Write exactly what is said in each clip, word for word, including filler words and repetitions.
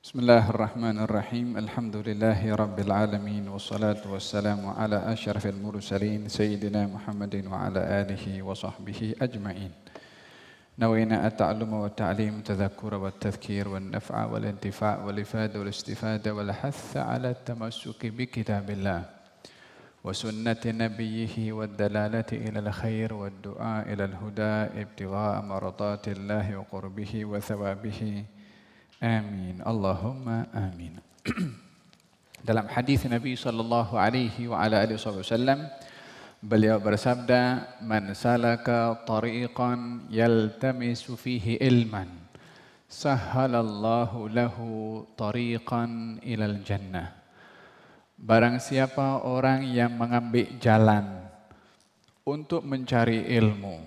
Bismillahirrahmanirrahim. Alhamdulillahi rabbil alamin wassalatu wassalamu ala asyrafil mursalin sayyidina Muhammadin wa ala alihi wa sahbihi ajma'in. Nawayna at-ta'alluma wa ta'lim tadhakkura wa tadhkir wa naf'a wal intifa' wal ifada wal istifada wal hatha ala tamassuki bi kitabillah wa sunnati nabiyhi wa dalalati ila al-khair wa du'a ila al-huda ibtigha'a maradatillahi wa qurbihi wa thawabihi. Amin. Allahumma amin. Dalam hadis Nabi sallallahu alaihi wa ala alihi wasallam, beliau bersabda, "Man salaka tariqan yaltamisu fihi ilman, sahhalallahu lahu tariqan ilal jannah." Barang siapa orang yang mengambil jalan untuk mencari ilmu.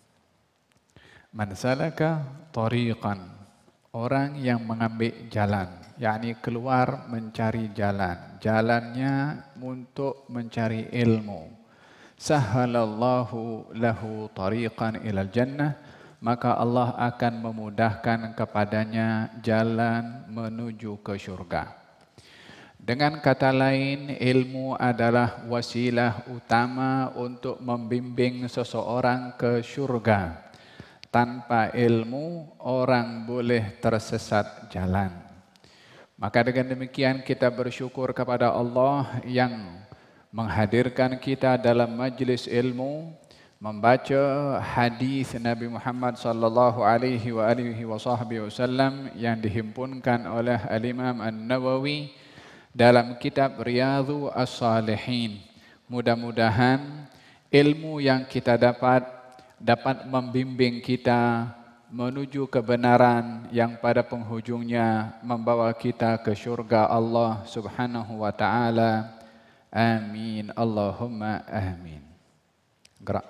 Man salaka tariqan, orang yang mengambil jalan, yakni keluar mencari jalan, jalannya untuk mencari ilmu. Sahhalallahu lahu tariqan ilal jannah, maka Allah akan memudahkan kepadanya jalan menuju ke syurga. Dengan kata lain, ilmu adalah wasilah utama untuk membimbing seseorang ke syurga. Tanpa ilmu, orang boleh tersesat jalan. Maka dengan demikian kita bersyukur kepada Allah yang menghadirkan kita dalam majlis ilmu, membaca hadis Nabi Muhammad sallallahu alaihi wa alihi wasallam yang dihimpunkan oleh Al-Imam An-Nawawi dalam kitab Riyadhus Shalihin. Mudah-mudahan ilmu yang kita dapat dapat membimbing kita menuju kebenaran yang pada penghujungnya membawa kita ke syurga Allah Subhanahu wa taala. Amin. Allahumma amin. Gerak.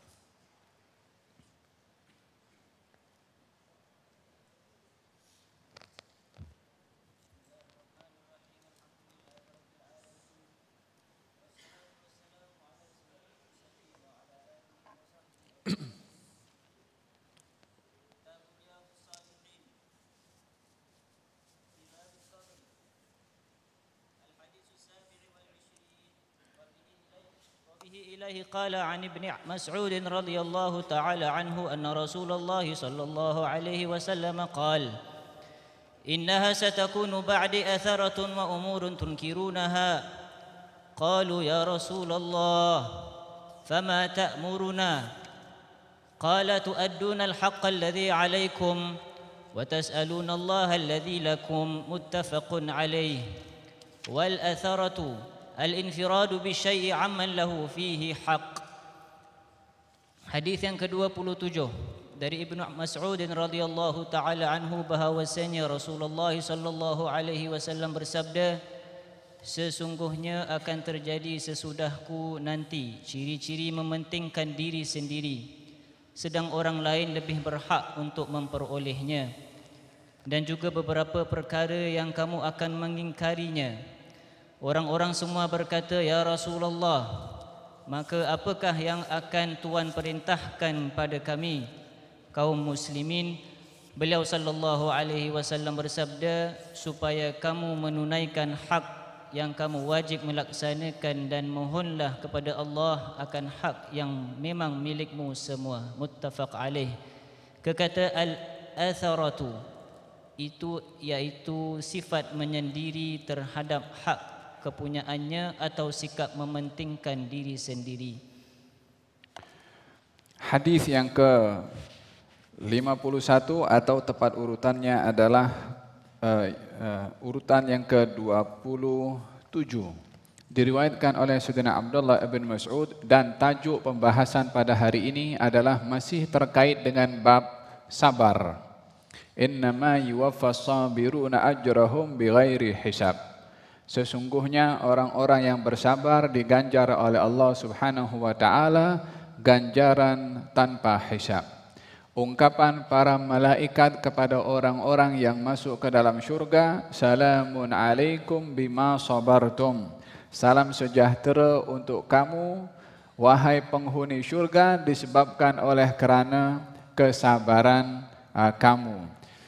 إليه قال عن ابن مسعود رضي الله تعالى عنه أن رسول الله صلى الله عليه وسلم قال: إنها ستكون بعد أثرة وأمور تنكرونها. قالوا يا رسول الله فما تأمرنا؟ قال: تؤدون الحق الذي عليكم وتسألون الله الذي لكم. متفق عليه. والأثرة al-infiradu bisyai'i amman lahu fihi haq. Hadis yang kedua puluh tujuh dari Ibnu Mas'ud radhiyallahu taala anhu bahwasanya Rasulullah sallallahu alaihi wasallam bersabda, sesungguhnya akan terjadi sesudahku nanti ciri-ciri mementingkan diri sendiri sedang orang lain lebih berhak untuk memperolehnya, dan juga beberapa perkara yang kamu akan mengingkarinya. Orang-orang semua berkata, ya Rasulullah, maka apakah yang akan Tuan perintahkan pada kami kaum muslimin? Beliau sallallahu alaihi wasallam bersabda, supaya kamu menunaikan hak yang kamu wajib melaksanakan dan mohonlah kepada Allah akan hak yang memang milikmu semua. Muttafaq alaih. Kekata al-atharatu itu iaitu sifat menyendiri terhadap hak kepunyaannya atau sikap mementingkan diri sendiri. Hadis yang ke lima puluh satu atau tepat urutannya adalah uh, uh, urutan yang ke dua puluh tujuh. Diriwayatkan oleh Sayyidina Abdullah bin Mas'ud, dan tajuk pembahasan pada hari ini adalah masih terkait dengan bab sabar. Innama yuwaffas sabiruna ajrahum bighairi hisab. Sesungguhnya orang-orang yang bersabar diganjar oleh Allah Subhanahu wa taala ganjaran tanpa hisab. Ungkapan para malaikat kepada orang-orang yang masuk ke dalam syurga, salamun alaikum bima sabartum. Salam sejahtera untuk kamu wahai penghuni syurga disebabkan oleh kerana kesabaran uh, kamu.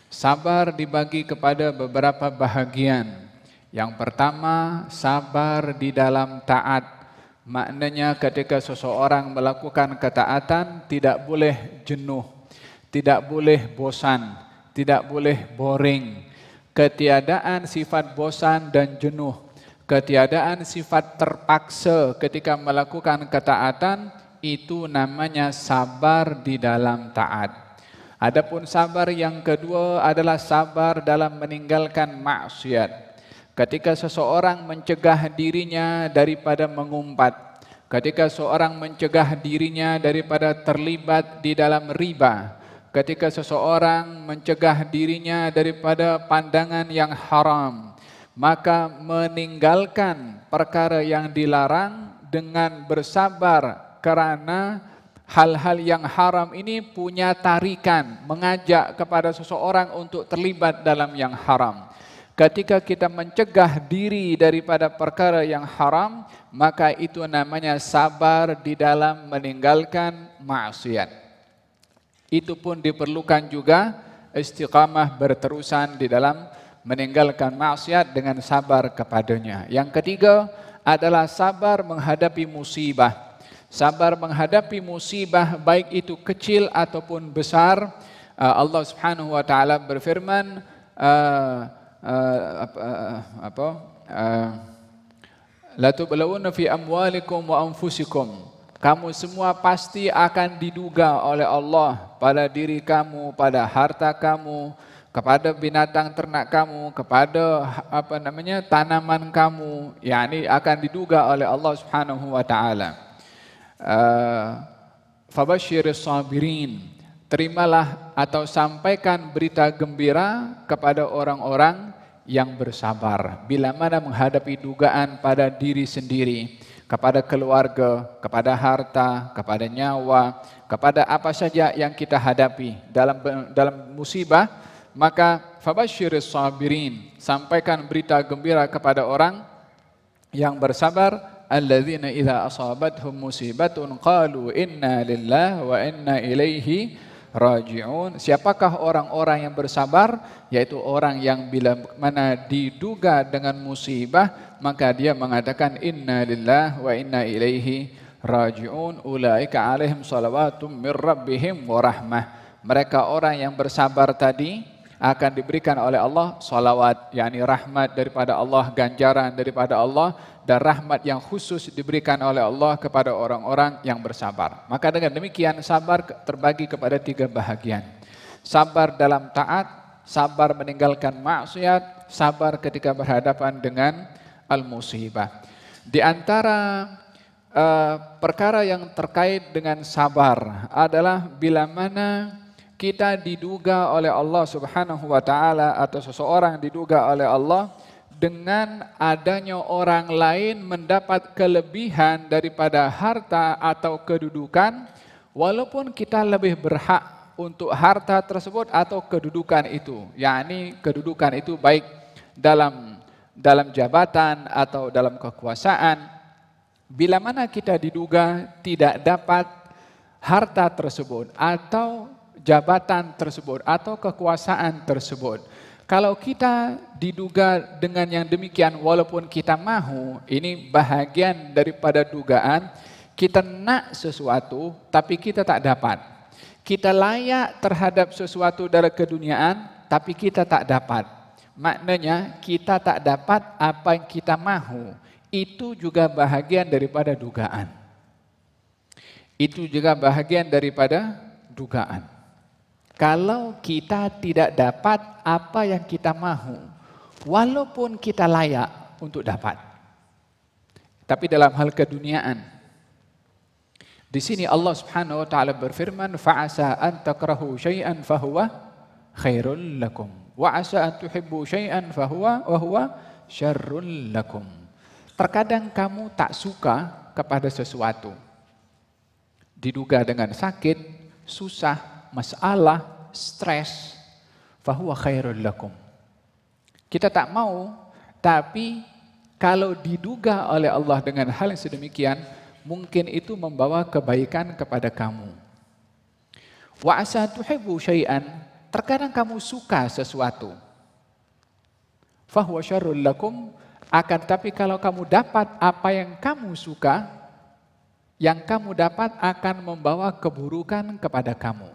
Sabar dibagi kepada beberapa bahagian. Yang pertama, sabar di dalam taat. Maknanya ketika seseorang melakukan ketaatan, tidak boleh jenuh, tidak boleh bosan, tidak boleh boring. Ketiadaan sifat bosan dan jenuh, ketiadaan sifat terpaksa ketika melakukan ketaatan, itu namanya sabar di dalam taat. Adapun sabar yang kedua adalah sabar dalam meninggalkan maksiat. Ketika seseorang mencegah dirinya daripada mengumpat, ketika seorang mencegah dirinya daripada terlibat di dalam riba, ketika seseorang mencegah dirinya daripada pandangan yang haram, maka meninggalkan perkara yang dilarang dengan bersabar kerana hal-hal yang haram ini punya tarikan, mengajak kepada seseorang untuk terlibat dalam yang haram. Ketika kita mencegah diri daripada perkara yang haram, maka itu namanya sabar di dalam meninggalkan maksiat. Itu pun diperlukan juga istiqamah berterusan di dalam meninggalkan maksiat dengan sabar kepadanya. Yang ketiga adalah sabar menghadapi musibah. Sabar menghadapi musibah baik itu kecil ataupun besar. Allah Subhanahu wa taala berfirman uh, uh, apa, uh, apa uh, la tublawunna fi amwalikum wa anfusikum. Kamu semua pasti akan diduga oleh Allah pada diri kamu, pada harta kamu, kepada binatang ternak kamu, kepada apa namanya tanaman kamu, yakni akan diduga oleh Allah Subhanahu wa taala. Uh, Fabasyiris sabirin, terimalah atau sampaikan berita gembira kepada orang-orang yang bersabar bila mana menghadapi dugaan pada diri sendiri, kepada keluarga, kepada harta, kepada nyawa, kepada apa saja yang kita hadapi dalam dalam musibah. Maka fabasyiris sabirin, sampaikan berita gembira kepada orang yang bersabar. Alladzina idza asabathum musibatun qalu inna lillahi wa inna ilaihi raji'un. Siapakah orang-orang yang bersabar? Yaitu orang yang bila mana diduga dengan musibah, maka dia mengatakan inna lillahi wa inna ilaihi raji'un. Ulaika alaihim salawatum mir rabbihim wa rahmah. Mereka orang yang bersabar tadi akan diberikan oleh Allah salawat, yakni rahmat daripada Allah, ganjaran daripada Allah, dan rahmat yang khusus diberikan oleh Allah kepada orang-orang yang bersabar. Maka dengan demikian sabar terbagi kepada tiga bahagian. Sabar dalam taat, sabar meninggalkan maksiat, sabar ketika berhadapan dengan al-musibah. Di antara uh, perkara yang terkait dengan sabar adalah bila mana kita diduga oleh Allah Subhanahu wa taala atau seseorang diduga oleh Allah dengan adanya orang lain mendapat kelebihan daripada harta atau kedudukan, walaupun kita lebih berhak untuk harta tersebut atau kedudukan itu, yakni kedudukan itu baik dalam dalam jabatan atau dalam kekuasaan. Bila mana kita diduga tidak dapat harta tersebut atau jabatan tersebut atau kekuasaan tersebut, kalau kita diduga dengan yang demikian walaupun kita mahu, ini bahagian daripada dugaan. Kita nak sesuatu tapi kita tak dapat. Kita layak terhadap sesuatu dari keduniaan tapi kita tak dapat. Maknanya kita tak dapat apa yang kita mahu. Itu juga bahagian daripada dugaan. Itu juga bahagian daripada dugaan. Kalau kita tidak dapat apa yang kita mahu, walaupun kita layak untuk dapat. Tapi dalam hal keduniaan, di sini Allah Subhanahu wa taala berfirman, fa'asa an takrahu syai'an fahuwa khairul lakum, wa asa an tuhibbu syai'an fahuwa wa huwa syarrul lakum. Terkadang kamu tak suka kepada sesuatu, diduga dengan sakit, susah, masalah, stres, fahuwa khairul lakum. Kita tak mau, tapi kalau diduga oleh Allah dengan hal yang sedemikian, mungkin itu membawa kebaikan kepada kamu. Wa asa tuhibbu syai'an, terkadang kamu suka sesuatu. Fahuwa syarrul lakum, akan tapi kalau kamu dapat apa yang kamu suka, yang kamu dapat akan membawa keburukan kepada kamu.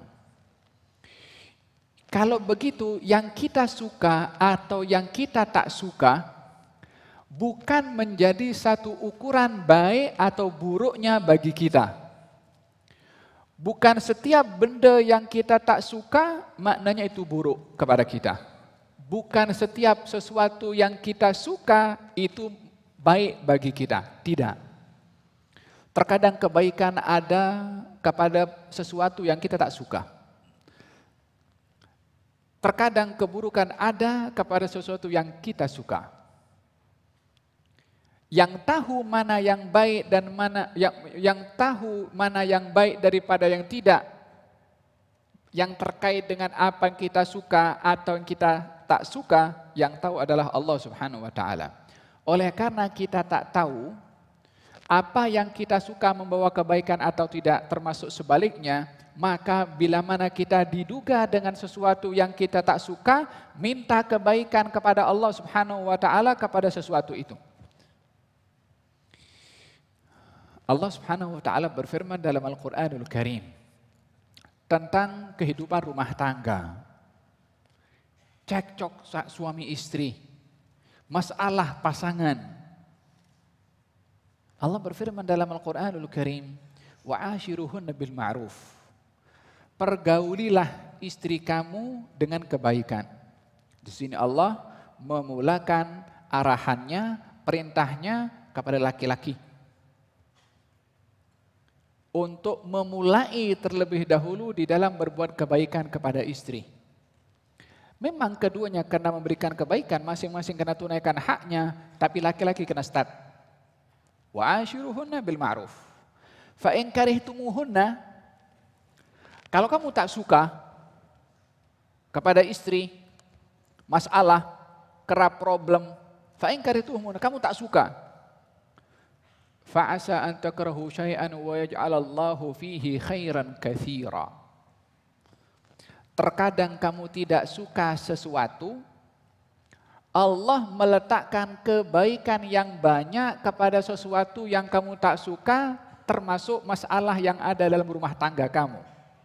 Kalau begitu, yang kita suka atau yang kita tak suka bukan menjadi satu ukuran baik atau buruknya bagi kita. Bukan setiap benda yang kita tak suka maknanya itu buruk kepada kita. Bukan setiap sesuatu yang kita suka itu baik bagi kita. Tidak. Terkadang kebaikan ada kepada sesuatu yang kita tak suka. Terkadang keburukan ada kepada sesuatu yang kita suka. Yang tahu mana yang baik dan mana yang yang tahu mana yang baik daripada yang tidak, yang terkait dengan apa yang kita suka atau yang kita tak suka, yang tahu adalah Allah Subhanahu wa taala. Oleh karena kita tak tahu apa yang kita suka membawa kebaikan atau tidak, termasuk sebaliknya, maka bila mana kita diduga dengan sesuatu yang kita tak suka, minta kebaikan kepada Allah Subhanahu wa taala kepada sesuatu itu. Allah Subhanahu wa taala berfirman dalam Al-Qur'anul Karim tentang kehidupan rumah tangga. Cekcok suami istri, masalah pasangan. Allah berfirman dalam Al-Qur'anul Karim, wa'ashiruhunna bil ma'ruf. Pergaulilah istri kamu dengan kebaikan. Di sini Allah memulakan arahannya, perintahnya kepada laki-laki untuk memulai terlebih dahulu di dalam berbuat kebaikan kepada istri. Memang keduanya kena memberikan kebaikan, masing-masing kena tunaikan haknya, tapi laki-laki kena start. Wa ashiruhunna bil ma'ruf. Fa in karihtumuhunna, kalau kamu tak suka kepada istri, masalah, kerap problem, fa in karihtumuhunna, kamu tak suka. Fa asa an takrahu syai'an wa yaj'alallahu fihi khairan katsira. Terkadang kamu tidak suka sesuatu, Allah meletakkan kebaikan yang banyak kepada sesuatu yang kamu tak suka, termasuk masalah yang ada dalam rumah tangga kamu.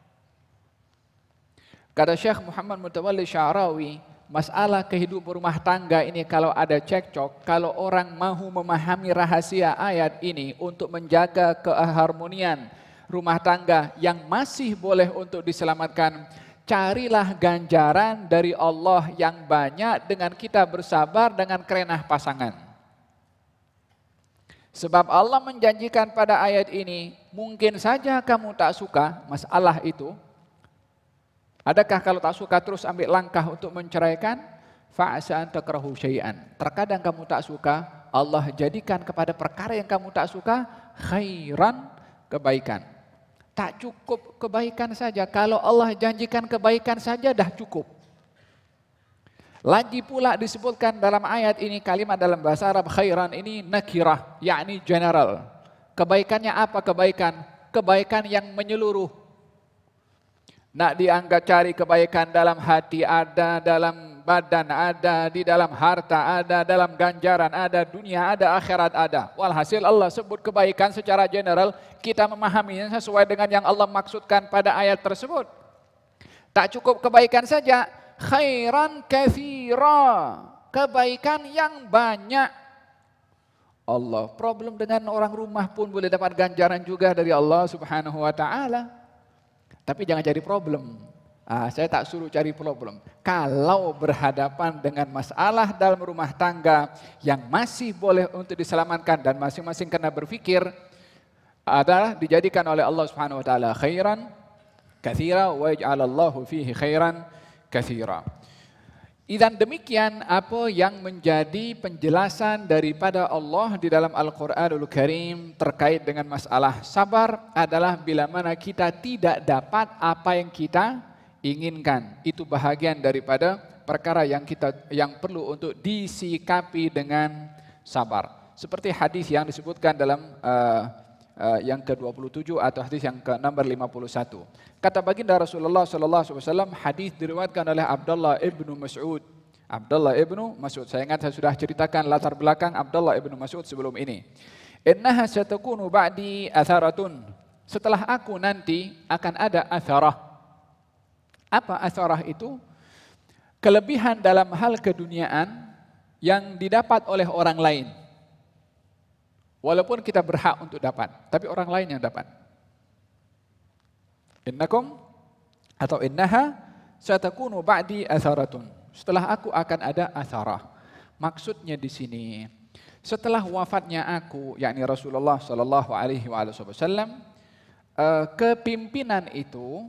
Kata Syekh Muhammad Mutawalli Sya'rawi, masalah kehidupan rumah tangga ini kalau ada cekcok, kalau orang mahu memahami rahasia ayat ini untuk menjaga keharmonian rumah tangga yang masih boleh untuk diselamatkan, carilah ganjaran dari Allah yang banyak dengan kita bersabar dengan kerenah pasangan. Sebab Allah menjanjikan pada ayat ini, mungkin saja kamu tak suka masalah itu. Adakah kalau tak suka terus ambil langkah untuk menceraikan? Fa'asa an takrahu syai'an. Terkadang kamu tak suka, Allah jadikan kepada perkara yang kamu tak suka khairan, kebaikan. Tak cukup kebaikan saja. Kalau Allah janjikan kebaikan saja dah cukup. Lagi pula disebutkan dalam ayat ini kalimat dalam bahasa Arab khairan ini nakirah, yakni general. Kebaikannya apa kebaikan? Kebaikan yang menyeluruh. Nak dianggap cari kebaikan dalam hati ada, dalam badan ada, di dalam harta ada, dalam ganjaran ada, dunia ada, akhirat ada. Walhasil Allah sebut kebaikan secara general, kita memahaminya sesuai dengan yang Allah maksudkan pada ayat tersebut. Tak cukup kebaikan saja, khairan katsira, kebaikan yang banyak. Allah, problem dengan orang rumah pun boleh dapat ganjaran juga dari Allah Subhanahu wa taala. Tapi jangan cari problem. Ah, saya tak suruh cari problem. Kalau berhadapan dengan masalah dalam rumah tangga yang masih boleh untuk diselamatkan dan masing-masing kena berfikir, adalah dijadikan oleh Allah Subhanahu wa taala khairan katsira wa yaj'alallahu fihi khairan katsira. Idzan demikian apa yang menjadi penjelasan daripada Allah di dalam Al-Qur'anul Karim terkait dengan masalah sabar adalah bila mana kita tidak dapat apa yang kita inginkan. Itu bahagian daripada perkara yang kita yang perlu untuk disikapi dengan sabar. Seperti hadis yang disebutkan dalam uh, uh, yang ke dua puluh tujuh atau hadis yang ke nomor lima puluh satu. Kata baginda Rasulullah sallallahu alaihi wasallam, hadis diriwayatkan oleh Abdullah ibnu Mas'ud. Abdullah ibnu Mas'ud. Saya ingat saya sudah ceritakan latar belakang Abdullah ibnu Mas'ud sebelum ini. Innaha satakunu ba'di atharatun. Setelah aku nanti akan ada atharah. Apa atharah itu? Kelebihan dalam hal keduniaan yang didapat oleh orang lain. Walaupun kita berhak untuk dapat, tapi orang lain yang dapat. Innakum atau innaha satakunu ba'di atharatun. Setelah aku akan ada atharah. Maksudnya di sini, setelah wafatnya aku, yakni Rasulullah sallallahu alaihi wasallam, kepimpinan itu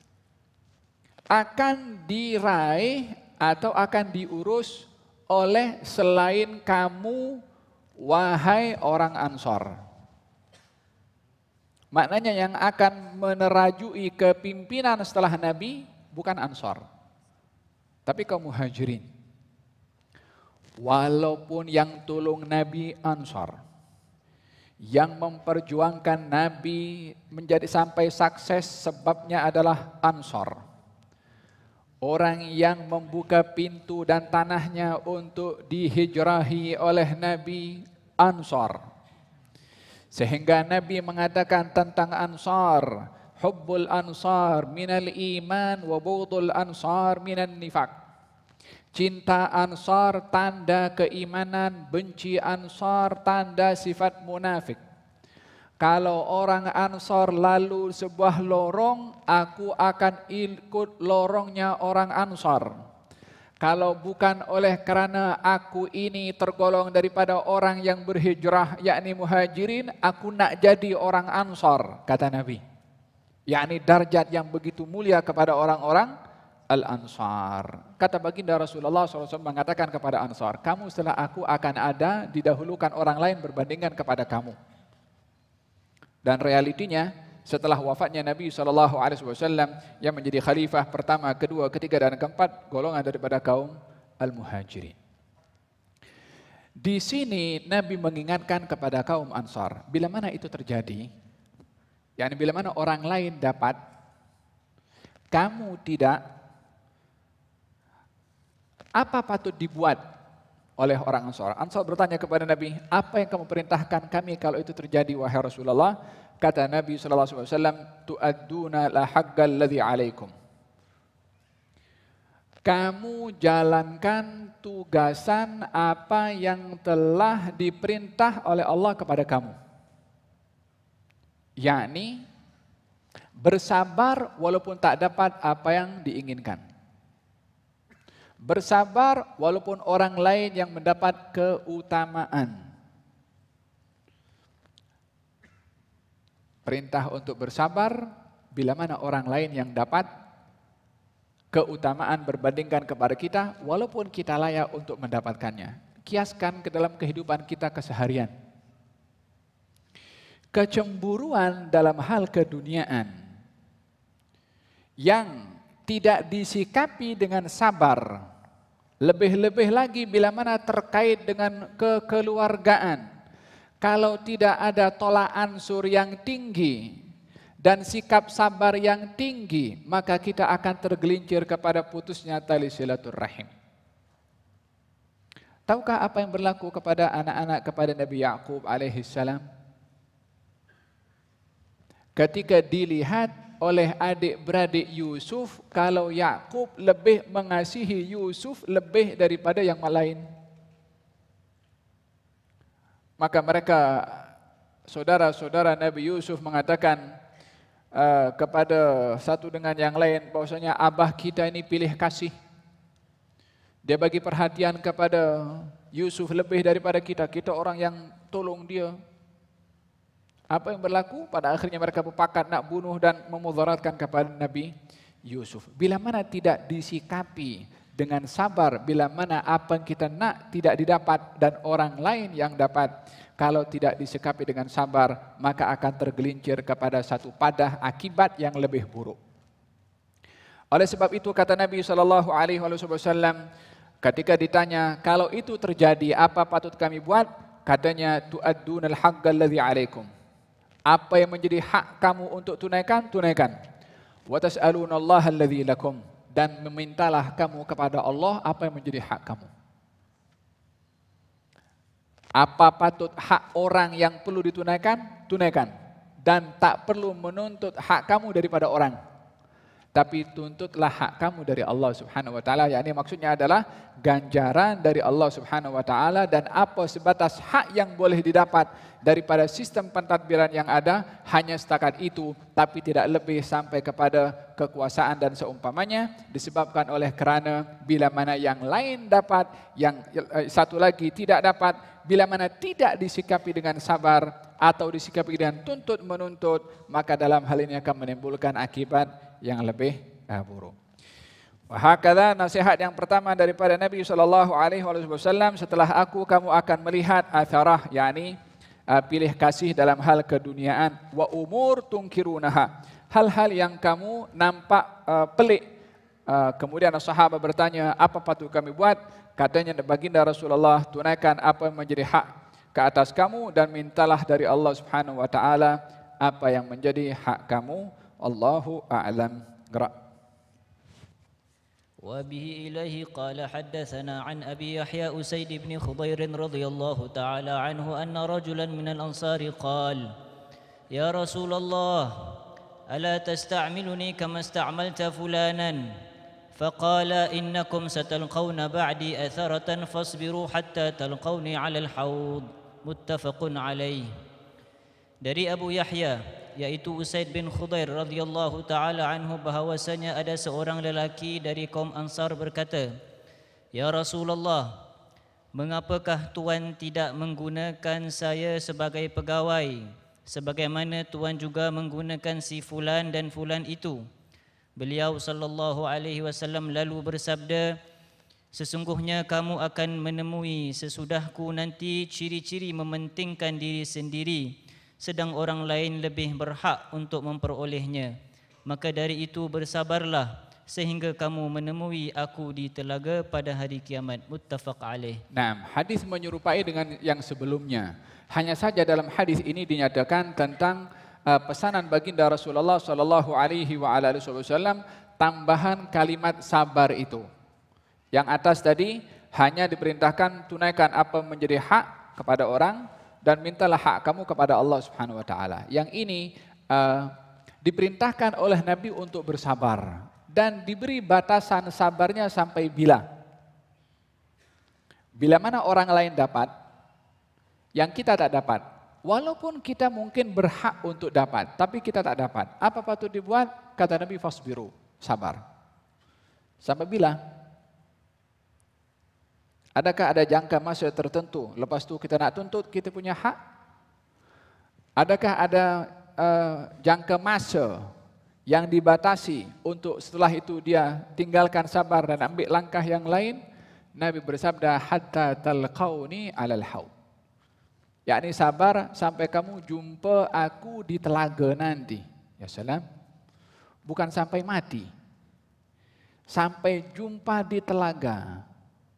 akan diraih atau akan diurus oleh selain kamu, wahai orang Ansar. Maknanya yang akan menerajui kepimpinan setelah Nabi bukan Ansar, tapi kaum Muhajirin. Walaupun yang tolong Nabi Ansar, yang memperjuangkan Nabi menjadi sampai sukses sebabnya adalah Ansar. Orang yang membuka pintu dan tanahnya untuk dihijrahi oleh Nabi Ansar. Sehingga Nabi mengatakan tentang Ansar, hubbul Ansar minal iman wa bughdul Ansar minan nifaq. Cinta Ansar tanda keimanan, benci Ansar tanda sifat munafik. Kalau orang Ansar lalu sebuah lorong, aku akan ikut lorongnya orang Ansar. Kalau bukan oleh karena aku ini tergolong daripada orang yang berhijrah, yakni Muhajirin, aku nak jadi orang Ansar, kata Nabi. Yakni darjat yang begitu mulia kepada orang-orang Al-Ansar. Kata baginda Rasulullah shallallahu alaihi wasallam mengatakan kepada Ansar, kamu setelah aku akan ada, didahulukan orang lain berbandingan kepada kamu. Dan realitinya setelah wafatnya Nabi shallallahu alaihi wasallam yang menjadi khalifah pertama, kedua, ketiga, dan keempat, golongan daripada kaum Al-Muhajirin. Di sini Nabi mengingatkan kepada kaum Ansar, bila mana itu terjadi, yakni bila mana orang lain dapat, kamu tidak, apa patut dibuat oleh orang Ansar? Ansar bertanya kepada Nabi, apa yang kamu perintahkan kami kalau itu terjadi wahai Rasulullah? Kata Nabi sallallahu alaihi wasallam, tu'adduna la haqqal ladzi 'alaikum. Kamu jalankan tugasan apa yang telah diperintah oleh Allah kepada kamu. Yakni bersabar walaupun tak dapat apa yang diinginkan. Bersabar walaupun orang lain yang mendapat keutamaan. Perintah untuk bersabar bila mana orang lain yang dapat keutamaan berbandingkan kepada kita, walaupun kita layak untuk mendapatkannya. Kiaskan ke dalam kehidupan kita keseharian. Kecemburuan dalam hal keduniaan yang tidak disikapi dengan sabar, lebih-lebih lagi bila mana terkait dengan kekeluargaan. Kalau tidak ada tolak ansur yang tinggi dan sikap sabar yang tinggi, maka kita akan tergelincir kepada putusnya tali silaturrahim. Tahukah apa yang berlaku kepada anak-anak kepada Nabi Ya'qub alaihi salam? Ketika dilihat oleh adik-beradik Yusuf, kalau Ya'qub lebih mengasihi Yusuf lebih daripada yang lain. Maka mereka, saudara-saudara Nabi Yusuf mengatakan uh, kepada satu dengan yang lain, bahwasanya abah kita ini pilih kasih. Dia bagi perhatian kepada Yusuf lebih daripada kita. Kita orang yang tolong dia. Apa yang berlaku? Pada akhirnya mereka berpakat nak bunuh dan memudaratkan kepada Nabi Yusuf. Bila mana tidak disikapi dengan sabar, bila mana apa yang kita nak tidak didapat dan orang lain yang dapat, kalau tidak disikapi dengan sabar, maka akan tergelincir kepada satu padah akibat yang lebih buruk. Oleh sebab itu kata Nabi sallallahu alaihi wasallam, ketika ditanya kalau itu terjadi apa patut kami buat, katanya tu'addunal haqqal ladzi 'alaikum. Apa yang menjadi hak kamu untuk tunaikan, tunaikan. Wa tas'alunallaha alladzi lakum, dan memintalah kamu kepada Allah apa yang menjadi hak kamu. Apa patut hak orang yang perlu ditunaikan, tunaikan. Dan tak perlu menuntut hak kamu daripada orang, tapi tuntutlah hak kamu dari Allah Subhanahu wa taala. Yakni maksudnya adalah ganjaran dari Allah Subhanahu wa taala, dan apa sebatas hak yang boleh didapat daripada sistem pentadbiran yang ada hanya setakat itu, tapi tidak lebih sampai kepada kekuasaan dan seumpamanya, disebabkan oleh kerana bila mana yang lain dapat, yang satu lagi tidak dapat, bila mana tidak disikapi dengan sabar atau disikapi dengan tuntut menuntut, maka dalam hal ini akan menimbulkan akibat yang lebih uh, buruk. Wahakadha, nasihat yang pertama daripada Nabi sallallahu alaihi wasallam, setelah aku kamu akan melihat atharah, yakni uh, pilih kasih dalam hal keduniaan, wa umur tungkirunaha, hal-hal yang kamu nampak uh, pelik. Uh, kemudian sahabat bertanya, apa patut kami buat? Katanya baginda Rasulullah, tunaikan apa yang menjadi hak ke atas kamu dan mintalah dari Allah Subhanahu wa taala apa yang menjadi hak kamu. Allahu a'lam. Gerak. وبه إليه قال حدثنا عن أبي يحيى أسيد بن خضير رضي الله تعالى عنه أن رجلا من الأنصار قال يا رسول الله ألا تستعملني كما استعملت فلانا فقال إنكم ستلقون بعدي أثرة فاصبروا حتى تلقوني على الحوض متفق عليه. Dari Abu Yahya, yaitu Usaid bin Khudair radhiyallahu taala anhu, bahawasanya ada seorang lelaki dari kaum Ansar berkata, Ya Rasulullah, mengapakah Tuan tidak menggunakan saya sebagai pegawai sebagaimana Tuan juga menggunakan si fulan dan fulan itu? Beliau sallallahu alaihi wasallam lalu bersabda, sesungguhnya kamu akan menemui sesudahku nanti ciri-ciri mementingkan diri sendiri, sedang orang lain lebih berhak untuk memperolehnya. Maka dari itu bersabarlah sehingga kamu menemui aku di telaga pada hari kiamat. Muttafaq alaih. Nah, hadis menyerupai dengan yang sebelumnya. Hanya saja dalam hadis ini dinyatakan tentang uh, pesanan baginda Rasulullah sallallahu alaihi wasallam, tambahan kalimat sabar itu. Yang atas tadi hanya diperintahkan tunaikan apa menjadi hak kepada orang dan mintalah hak kamu kepada Allah Subhanahu wa taala. Yang ini uh, diperintahkan oleh Nabi untuk bersabar dan diberi batasan sabarnya sampai bila. Bila mana orang lain dapat yang kita tak dapat. Walaupun kita mungkin berhak untuk dapat, tapi kita tak dapat. Apa patut dibuat? Kata Nabi, fasbiru, sabar. Sampai bila? Adakah ada jangka masa tertentu, lepas tu kita nak tuntut kita punya hak? Adakah ada uh, jangka masa yang dibatasi untuk setelah itu dia tinggalkan sabar dan ambil langkah yang lain? Nabi bersabda, hatta talqauni alal haud. Yakni sabar sampai kamu jumpa aku di telaga nanti. Ya salam. Bukan sampai mati. Sampai jumpa di telaga.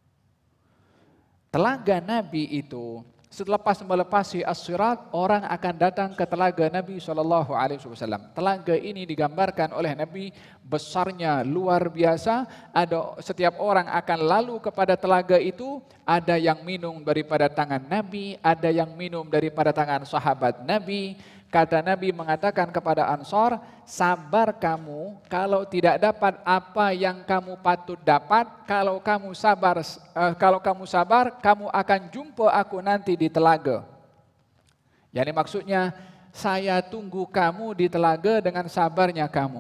Telaga Nabi itu, selepas melepasi as-sirat, orang akan datang ke telaga Nabi shallallahu alaihi wasallam. Telaga ini digambarkan oleh Nabi besarnya luar biasa. Ada setiap orang akan lalu kepada telaga itu. Ada yang minum daripada tangan Nabi, ada yang minum daripada tangan sahabat Nabi. Kata Nabi mengatakan kepada Ansar, sabar kamu kalau tidak dapat apa yang kamu patut dapat. Kalau kamu sabar, uh, kalau kamu sabar, kamu akan jumpa aku nanti di telaga. Yani maksudnya, saya tunggu kamu di telaga dengan sabarnya kamu.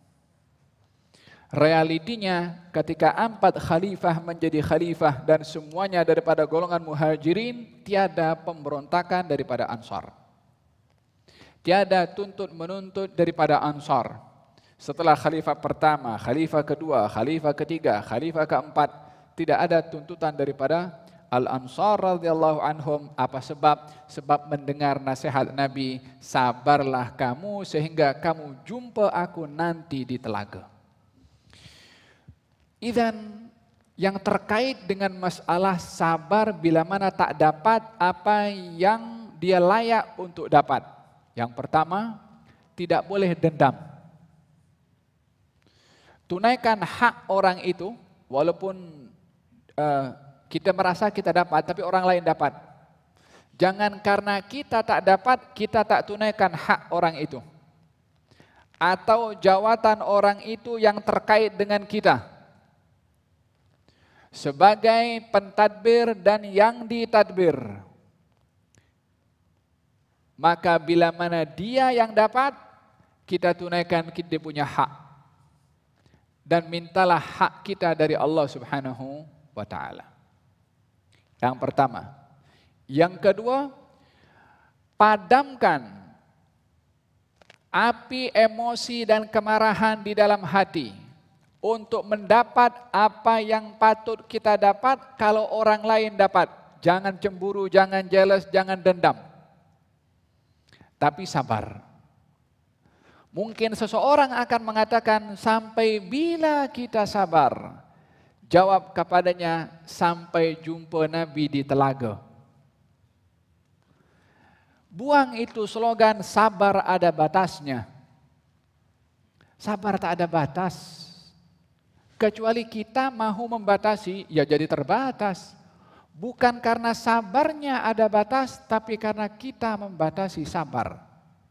Realitinya, ketika empat khalifah menjadi khalifah dan semuanya daripada golongan muhajirin, tiada pemberontakan daripada Ansar. Tiada tuntut menuntut daripada Ansar. Setelah khalifah pertama, khalifah kedua, khalifah ketiga, khalifah keempat, tidak ada tuntutan daripada Al-Ansar radhiyallahu anhum. Apa sebab? Sebab mendengar nasihat Nabi, sabarlah kamu sehingga kamu jumpa aku nanti di telaga. Idzan, yang terkait dengan masalah sabar bila mana tak dapat apa yang dia layak untuk dapat. Yang pertama, tidak boleh dendam. Tunaikan hak orang itu, walaupun uh, kita merasa kita dapat, tapi orang lain dapat. Jangan karena kita tak dapat, kita tak tunaikan hak orang itu. Atau jawatan orang itu yang terkait dengan kita. Sebagai pentadbir dan yang ditadbir. Maka bila mana dia yang dapat, kita tunaikan kita punya hak. Dan mintalah hak kita dari Allah Subhanahu wa taala. Yang pertama. Yang kedua, padamkan api emosi dan kemarahan di dalam hati untuk mendapat apa yang patut kita dapat kalau orang lain dapat. Jangan cemburu, jangan jealous, jangan dendam. Tapi sabar. Mungkin seseorang akan mengatakan, sampai bila kita sabar? Jawab kepadanya, sampai jumpa Nabi di telaga. Buang itu slogan, sabar ada batasnya. Sabar tak ada batas. Kecuali kita mahu membatasi, ya jadi terbatas. Bukan karena sabarnya ada batas, tapi karena kita membatasi sabar.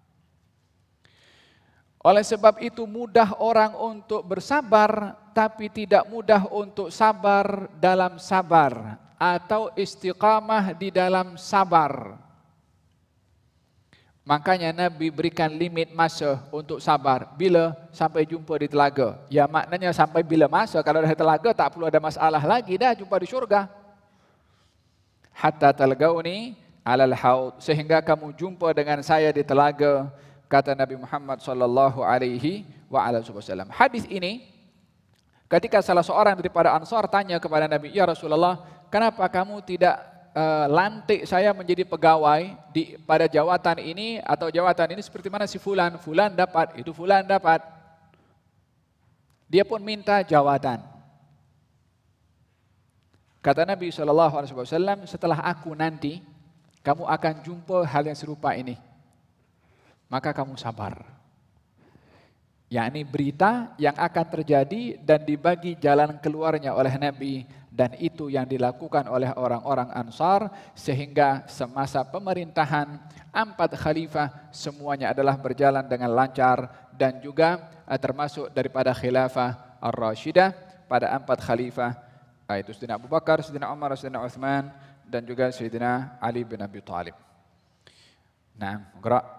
Oleh sebab itu mudah orang untuk bersabar, tapi tidak mudah untuk sabar dalam sabar. Atau istiqamah di dalam sabar. Makanya Nabi berikan limit masa untuk sabar. Bila? Sampai jumpa di telaga. Ya maknanya sampai bila masa. Kalau dah telaga tak perlu ada masalah lagi. Dah jumpa di syurga. Hatta talgauni alal haud. Sehingga kamu jumpa dengan saya di telaga. Kata Nabi Muhammad sallallahu alaihi wasallam. Hadis ini, ketika salah seorang daripada Ansar tanya kepada Nabi, ya Rasulullah, kenapa kamu tidak uh, lantik saya menjadi pegawai di pada jawatan ini atau jawatan ini seperti mana si fulan, fulan dapat, itu fulan dapat. Dia pun minta jawatan. Kata Nabi sallallahu alaihi wasallam, setelah aku nanti kamu akan jumpa hal yang serupa ini. Maka kamu sabar. Yakni berita yang akan terjadi dan dibagi jalan keluarnya oleh Nabi, dan itu yang dilakukan oleh orang-orang Ansar sehingga semasa pemerintahan empat khalifah semuanya adalah berjalan dengan lancar, dan juga termasuk daripada khilafah Ar-Rashidah pada empat khalifah, yaitu Sayyidina Abu Bakar, Sayyidina Umar, Sayyidina Uthman, dan juga Sayyidina Ali bin Abi Thalib. Nah, gerak.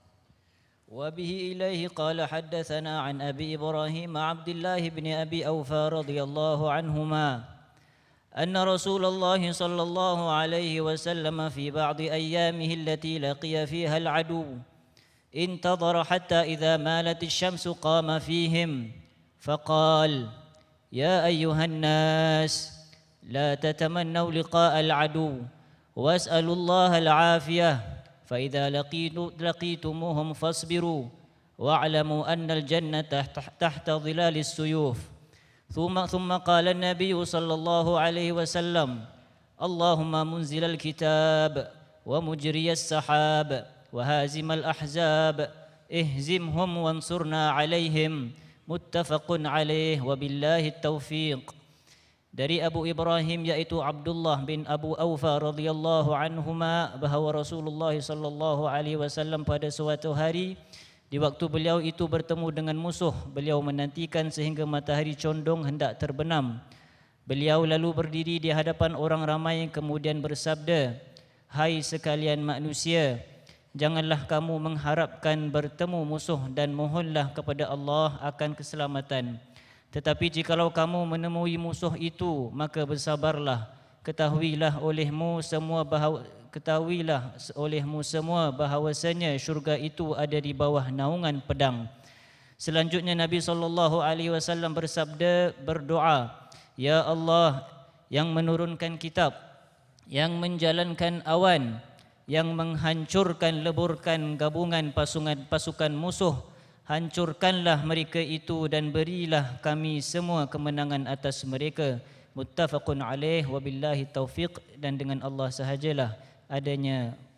وبه إليه قال حدثنا عن أبي إبراهيم عبد الله بن أبي أوفى رضي الله عنهما أن رسول الله صلى الله عليه وسلم في بعض أيامه التي لقي فيها العدو انتظر حتى إذا مالت الشمس قام فيهم فقال يا أيها الناس لا تتمنوا لقاء العدو واسألوا الله العافية فإذا لقيتموهم فاصبروا واعلموا أن الجنة تحت ظلال السيوف. ثم ثم قال النبي صلى الله عليه وسلم اللهم منزل الكتاب ومجري السحاب وهازم الأحزاب اهزمهم وانصرنا عليهم متفق عليه وبالله التوفيق. Dari Abu Ibrahim yaitu Abdullah bin Abu Aufa radhiyallahu anhuma bahawa Rasulullah sallallahu alaihi wasallam pada suatu hari di waktu beliau itu bertemu dengan musuh, beliau menantikan sehingga matahari condong hendak terbenam. Beliau lalu berdiri di hadapan orang ramai kemudian bersabda, "Hai sekalian manusia, janganlah kamu mengharapkan bertemu musuh dan mohonlah kepada Allah akan keselamatan. Tetapi jikalau kamu menemui musuh itu, maka bersabarlah. Ketahuilah olehmu semua bahawa ketahuilah olehmu semua bahawasanya syurga itu ada di bawah naungan pedang." Selanjutnya Nabi sallallahu alaihi wasallam bersabda, berdoa, "Ya Allah yang menurunkan kitab, yang menjalankan awan, yang menghancurkan leburkan gabungan pasukan pasukan musuh, hancurkanlah mereka itu dan berilah kami semua kemenangan atas mereka." Muttafaqun alaih wa billahi taufiq. Dan dengan Allah sahajalah adanya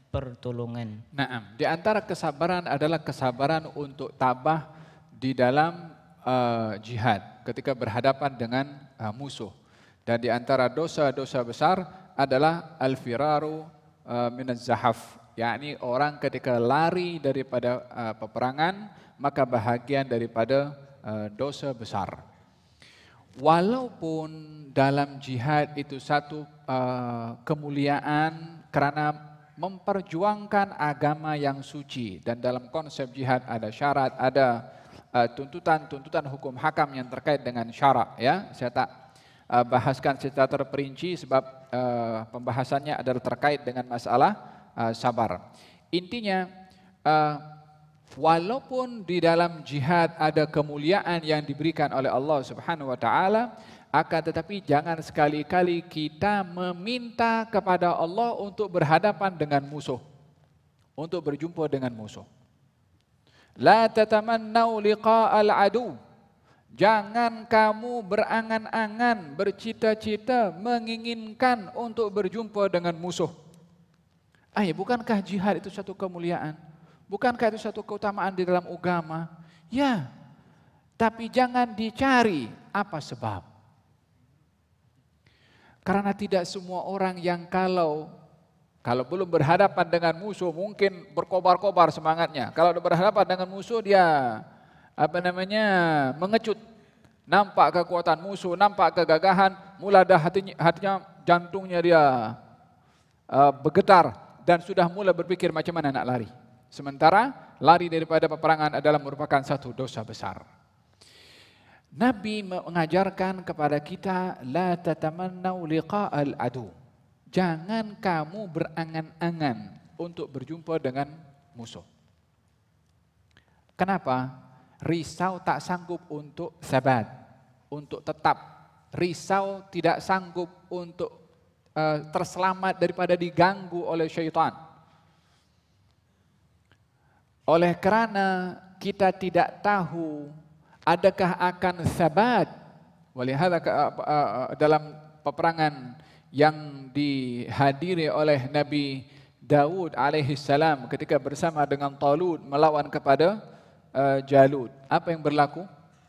pertolongan. Naam, di antara kesabaran adalah kesabaran untuk tabah di dalam uh, jihad ketika berhadapan dengan uh, musuh. Dan di antara dosa-dosa besar adalah al-firaru uh, minaz zahaf, yakni orang ketika lari daripada uh, peperangan maka bahagian daripada uh, dosa besar. Walaupun dalam jihad itu satu uh, kemuliaan kerana memperjuangkan agama yang suci, dan dalam konsep jihad ada syarat, ada tuntutan-tuntutan uh, hukum hakam yang terkait dengan syarak. Ya, saya tak uh, bahaskan secara terperinci sebab uh, pembahasannya adalah terkait dengan masalah uh, sabar. Intinya, uh, walaupun di dalam jihad ada kemuliaan yang diberikan oleh Allah Subhanahu Wa Taala, akan tetapi jangan sekali-kali kita meminta kepada Allah untuk berhadapan dengan musuh, untuk berjumpa dengan musuh. La tatamannau liqa'al adu. Jangan kamu berangan-angan, bercita-cita, menginginkan untuk berjumpa dengan musuh. Ay, bukankah jihad itu satu kemuliaan? Bukankah itu satu keutamaan di dalam agama? Ya, tapi jangan dicari apa sebab. Karena tidak semua orang yang kalau kalau belum berhadapan dengan musuh mungkin berkobar-kobar semangatnya. Kalau berhadapan dengan musuh dia apa namanya mengecut, nampak kekuatan musuh, nampak kegagahan, mula dah hatinya, hatinya jantungnya dia uh, bergetar dan sudah mula berpikir macam mana nak lari. Sementara lari daripada peperangan adalah merupakan satu dosa besar. Nabi mengajarkan kepada kita, la tatamannau liqa'al adu. Jangan kamu berangan-angan untuk berjumpa dengan musuh. Kenapa? Risau tak sanggup untuk sabat, untuk tetap. Risau tidak sanggup untuk uh, terselamat daripada diganggu oleh syaitan. Oleh kerana kita tidak tahu adakah akan sabat, walihada dalam peperangan yang dihadiri oleh Nabi Daud alaihi salam ketika bersama dengan Talut melawan kepada uh, Jalut. Apa yang berlaku?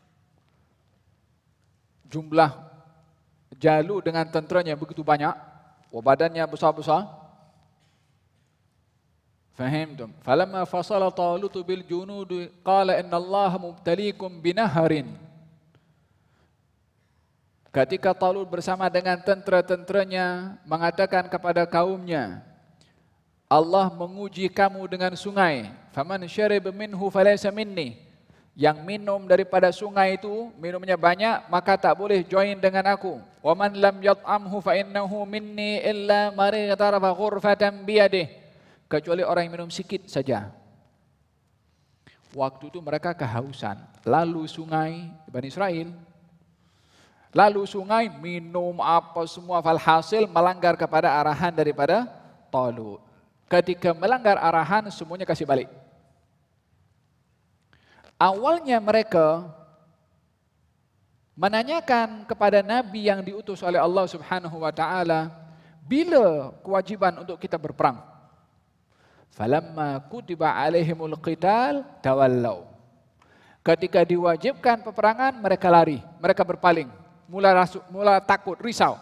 Jumlah Jalut dengan tenteranya begitu banyak, badannya besar-besar. Fahimtum? Falamma fasala Talut bil junud qala inna Allah mubtaliikum binaharin. Ketika Talut bersama dengan tentera-tenteranya mengatakan kepada kaumnya, Allah menguji kamu dengan sungai. Faman syariba minhu falaysa minni. Yang minum daripada sungai itu minumnya banyak maka tak boleh join dengan aku. Wa man lam yat'amhu fa innahu minni illa man ightarafa ghurfatan biyadihi. Kecuali orang yang minum sikit saja. Waktu itu mereka kehausan. Lalu sungai Bani Israel. Lalu sungai minum apa semua, falhasil melanggar kepada arahan daripada Talut. Ketika melanggar arahan semuanya kasih balik. Awalnya mereka menanyakan kepada Nabi yang diutus oleh Allah Subhanahu Wa Taala, bila kewajiban untuk kita berperang? Falamma kutiba alaihimul qital tawallau. Ketika diwajibkan peperangan mereka lari, mereka berpaling, mula rasu, mula takut, risau.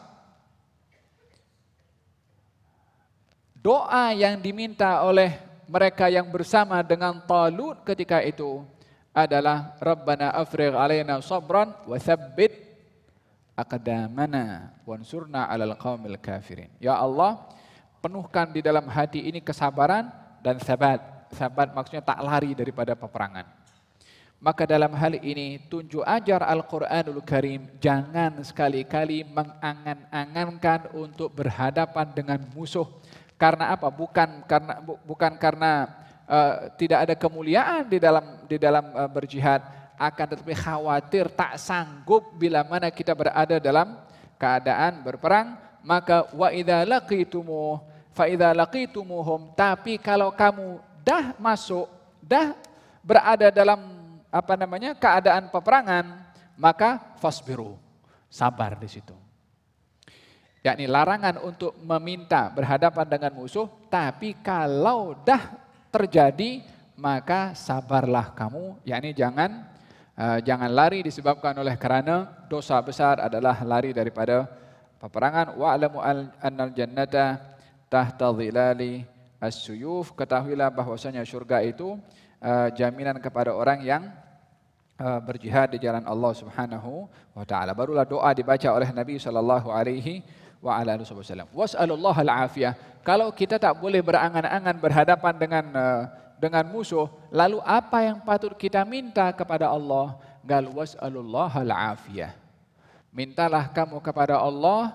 Doa yang diminta oleh mereka yang bersama dengan Talut ketika itu adalah Rabbana afrigh alaina sabran wa thabbit aqdamana wansurna 'alal qaumil kafirin. Ya Allah, penuhkan di dalam hati ini kesabaran dan sabat. Sabat maksudnya tak lari daripada peperangan. Maka dalam hal ini tunjuk ajar Al-Quranul Karim, jangan sekali-kali mengangan-angankan untuk berhadapan dengan musuh. Karena apa? Bukan karena bu, bukan karena uh, tidak ada kemuliaan di dalam di dalam uh, berjihad, akan tetapi khawatir tak sanggup bila mana kita berada dalam keadaan berperang. Maka wa idza laqitumu fa idza laqitumuhum, tapi kalau kamu dah masuk, dah berada dalam apa namanya keadaan peperangan, maka fasbiru, sabar di situ. yakni larangan untuk meminta berhadapan dengan musuh, tapi kalau dah terjadi maka sabarlah kamu, yakni jangan uh, jangan lari disebabkan oleh kerana dosa besar adalah lari daripada peperangan. Wa'lamu annal jannata tahta dhilali as-suyuf, ketahuilah bahwasanya syurga itu uh, jaminan kepada orang yang uh, berjihad di jalan Allah Subhanahu wa taala. Barulah doa dibaca oleh Nabi sallallahu alaihi wa ala alihi wasallam. Was'alullaha al-afiyah. Kalau kita tak boleh berangan-angan berhadapan dengan uh, dengan musuh, lalu apa yang patut kita minta kepada Allah? Gal was'alullaha al-afiyah. Mintalah kamu kepada Allah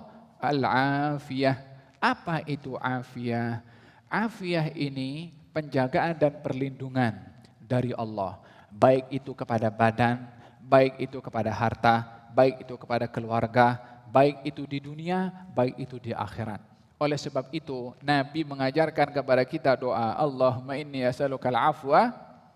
al-afiyah. Apa itu afiyah? Afiyah ini penjagaan dan perlindungan dari Allah. Baik itu kepada badan, baik itu kepada harta, baik itu kepada keluarga, baik itu di dunia, baik itu di akhirat. Oleh sebab itu, Nabi mengajarkan kepada kita doa, Allahumma inni as'aluka al-afwa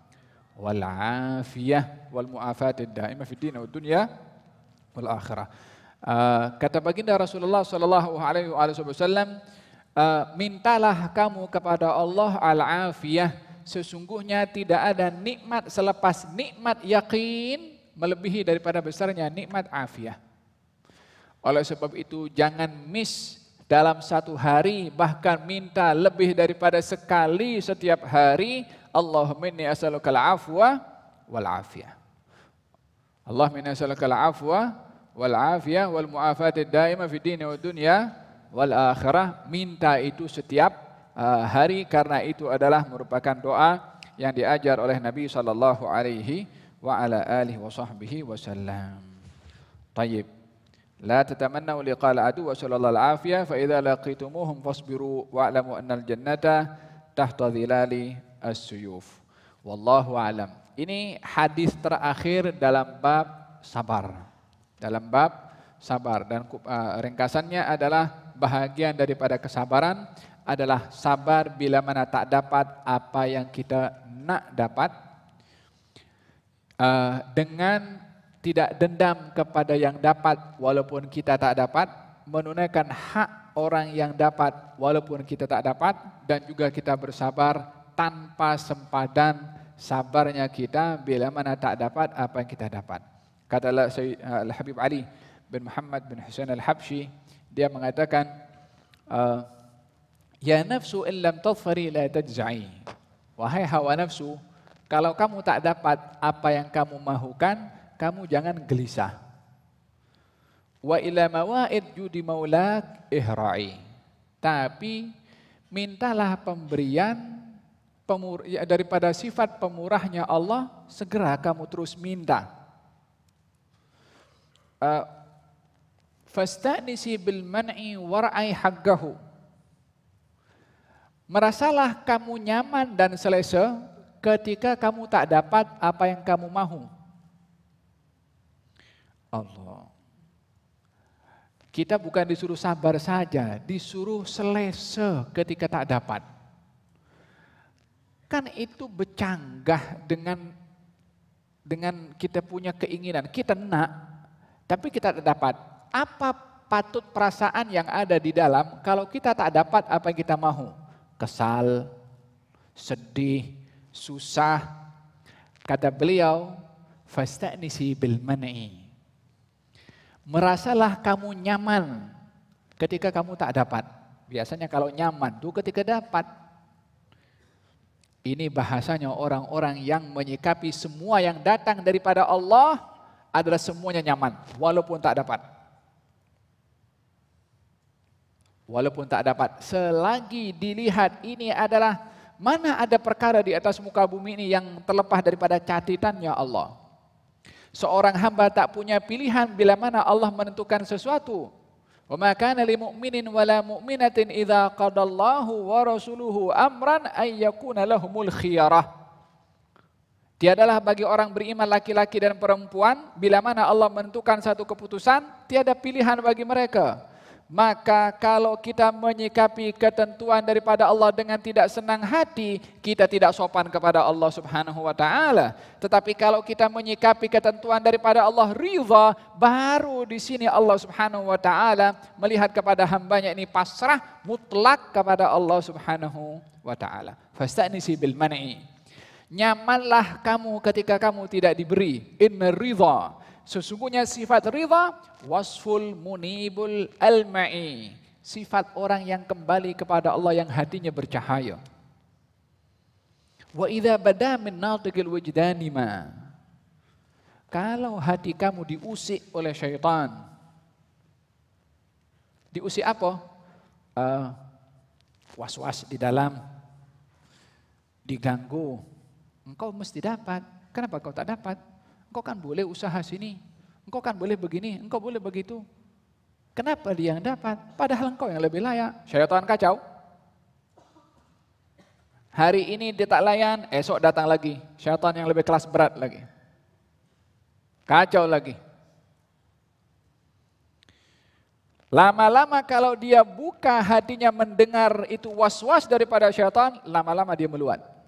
wal afiyah wal mu'afatid daimah fid din wad dunya wal akhirah. Uh, kata baginda Rasulullah sallallahu alaihi wasallam, uh, mintalah kamu kepada Allah al-afiyah. Sesungguhnya tidak ada nikmat selepas nikmat yakin melebihi daripada besarnya nikmat afiyah. Oleh sebab itu jangan miss dalam satu hari, bahkan minta lebih daripada sekali setiap hari. Allahumma inni as'aluka al-afwa wal afiyah. Allahumma inni as'aluka al-afwa wal afiyah wal mu'afatid daimah fid din wad dunya wal akhirah. Minta itu setiap uh, hari karena itu adalah merupakan doa yang diajar oleh Nabi sallallahu alaihi wa ala alihi wa sahbihi wasallam. Tayyib. La tatamannu liqa'al adu wa sallallahu al-afiyah fa idza laqitumuhum fasbiru wa'lamu annal jannata tahta dhilali as-suyuf. Wallahu a'lam. Ini hadis terakhir dalam bab sabar. Dalam bab sabar, dan uh, ringkasannya adalah bahagian daripada kesabaran adalah sabar bila mana tak dapat apa yang kita nak dapat, uh, dengan tidak dendam kepada yang dapat walaupun kita tak dapat, menunaikan hak orang yang dapat walaupun kita tak dapat, dan juga kita bersabar tanpa sempadan sabarnya kita bila mana tak dapat apa yang kita dapat. Kata Al-Habib Ali bin Muhammad bin Husain Al-Habsyi, dia mengatakan, uh, ya nafsu illam tadfari la tajza'i. Wahai hawa nafsu, kalau kamu tak dapat apa yang kamu mahukan, kamu jangan gelisah. Wa ila mawa'id judi maulak ihra'i. Tapi mintalah pemberian pemur, ya, daripada sifat pemurahnya Allah, segera kamu terus minta. Uh, Fastanisi bil man'i war'ai haqqahu. Merasalah kamu nyaman dan selesa ketika kamu tak dapat apa yang kamu mahu. Allah. Kita bukan disuruh sabar saja, disuruh selesa ketika tak dapat. Kan itu bercanggah dengan dengan kita punya keinginan, kita nak tapi kita tak dapat. Apa patut perasaan yang ada di dalam kalau kita tak dapat apa yang kita mahu? Kesal, sedih, susah. Kata beliau, fastanisi bil man'i. Merasalah kamu nyaman ketika kamu tak dapat. Biasanya kalau nyaman itu ketika dapat. Ini bahasanya orang-orang yang menyikapi semua yang datang daripada Allah adalah semuanya nyaman, walaupun tak dapat. Walaupun tak dapat, selagi dilihat ini adalah mana ada perkara di atas muka bumi ini yang terlepas daripada catitannya Allah. Seorang hamba tak punya pilihan bila mana Allah menentukan sesuatu. Wa ma kana lil mu'minin wala mu'minatin idza qadallahu wa rasuluhu amran ay yakuna lahumul khiyarah. Tiadalah bagi orang beriman laki-laki dan perempuan, bila mana Allah menentukan satu keputusan, tiada pilihan bagi mereka. Maka kalau kita menyikapi ketentuan daripada Allah dengan tidak senang hati, kita tidak sopan kepada Allah Subhanahu wa taala. Tetapi kalau kita menyikapi ketentuan daripada Allah ridha, baru di sini Allah Subhanahu wa taala melihat kepada hambanya ini pasrah mutlak kepada Allah Subhanahu wa taala. Fastanisi bil man'i. Nyamanlah kamu ketika kamu tidak diberi. Inna ridha. Sesungguhnya sifat ridha wasful munibul alma'i, sifat orang yang kembali kepada Allah yang hatinya bercahaya. Wa idza bada min natiqil wujdani ma, kalau hati kamu diusik oleh syaitan. Diusik apa? Uh, was-was di dalam, diganggu. Engkau mesti dapat. Kenapa kau tak dapat? Engkau kan boleh usaha sini, engkau kan boleh begini, engkau boleh begitu. Kenapa dia yang dapat? Padahal engkau yang lebih layak. Syaitan kacau. Hari ini dia tak layan, esok datang lagi. Syaitan yang lebih kelas berat lagi. Kacau lagi. Lama-lama kalau dia buka hatinya mendengar itu was-was daripada syaitan, lama-lama dia meluat.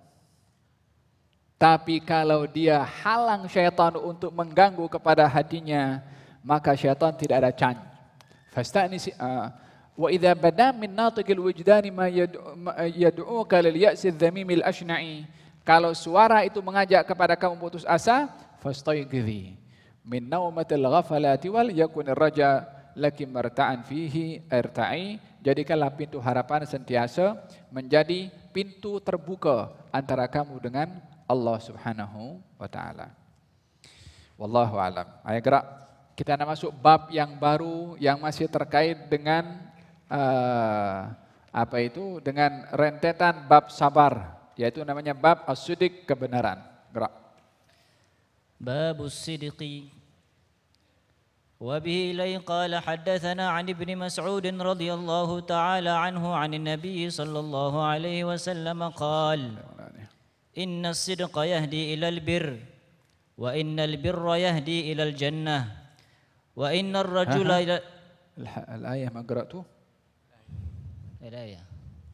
Tapi kalau dia halang syaitan untuk mengganggu kepada hatinya, maka syaitan tidak ada chance. Fasta'nisi wa idza bada min natiqil wujdani ma yad'uka lil ya'si dzamimil ashna'i. Kalau suara itu mengajak kepada kamu putus asa, fastayqidhi min naumatil ghafalati wal yakunir raja laki marta'an fihi irta'i. Jadikanlah pintu harapan sentiasa menjadi pintu terbuka antara kamu dengan Allah Subhanahu wa taala. Wallahu alam. Ayo gerak. Kita nak masuk bab yang baru yang masih terkait dengan uh, apa itu? Dengan rentetan bab sabar, yaitu namanya bab as-sidq, kebenaran. Gerak. Babus sidqi. Wa bihi ilai qala haddatsana 'an Ibnu Mas'ud radhiyallahu ta'ala anhu 'anil Nabi sallallahu alaihi wasallam qala إن الصدق يهدي إلى البر وإن البر يهدي إلى الجنة وإن الرجل إلى الآية ما قرأته؟ الآية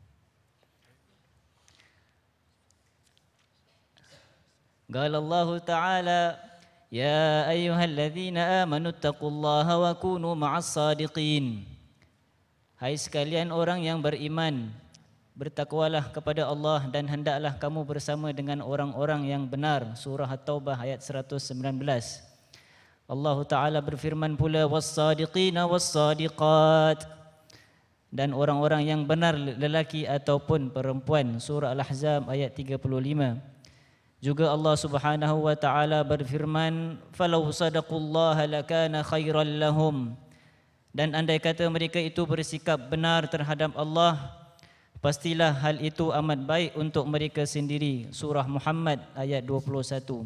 قال الله تعالى يا أيها الذين آمنوا اتقوا الله وكونوا مع الصادقين. Hai sekalian orang yang beriman, bertakwalah kepada Allah dan hendaklah kamu bersama dengan orang-orang yang benar. Surah At-Taubah ayat seratus sembilan belas. Allah Ta'ala berfirman pula, was-sadiqina was-sadiqat, dan orang-orang yang benar lelaki ataupun perempuan. Surah Al-Ahzab ayat tiga puluh lima. Juga Allah Subhanahu wa Ta'ala berfirman, falau sadaqullaha lakana khairan lahum, dan andai kata mereka itu bersikap benar terhadap Allah, pastilah hal itu amat baik untuk mereka sendiri. Surah Muhammad ayat dua puluh satu.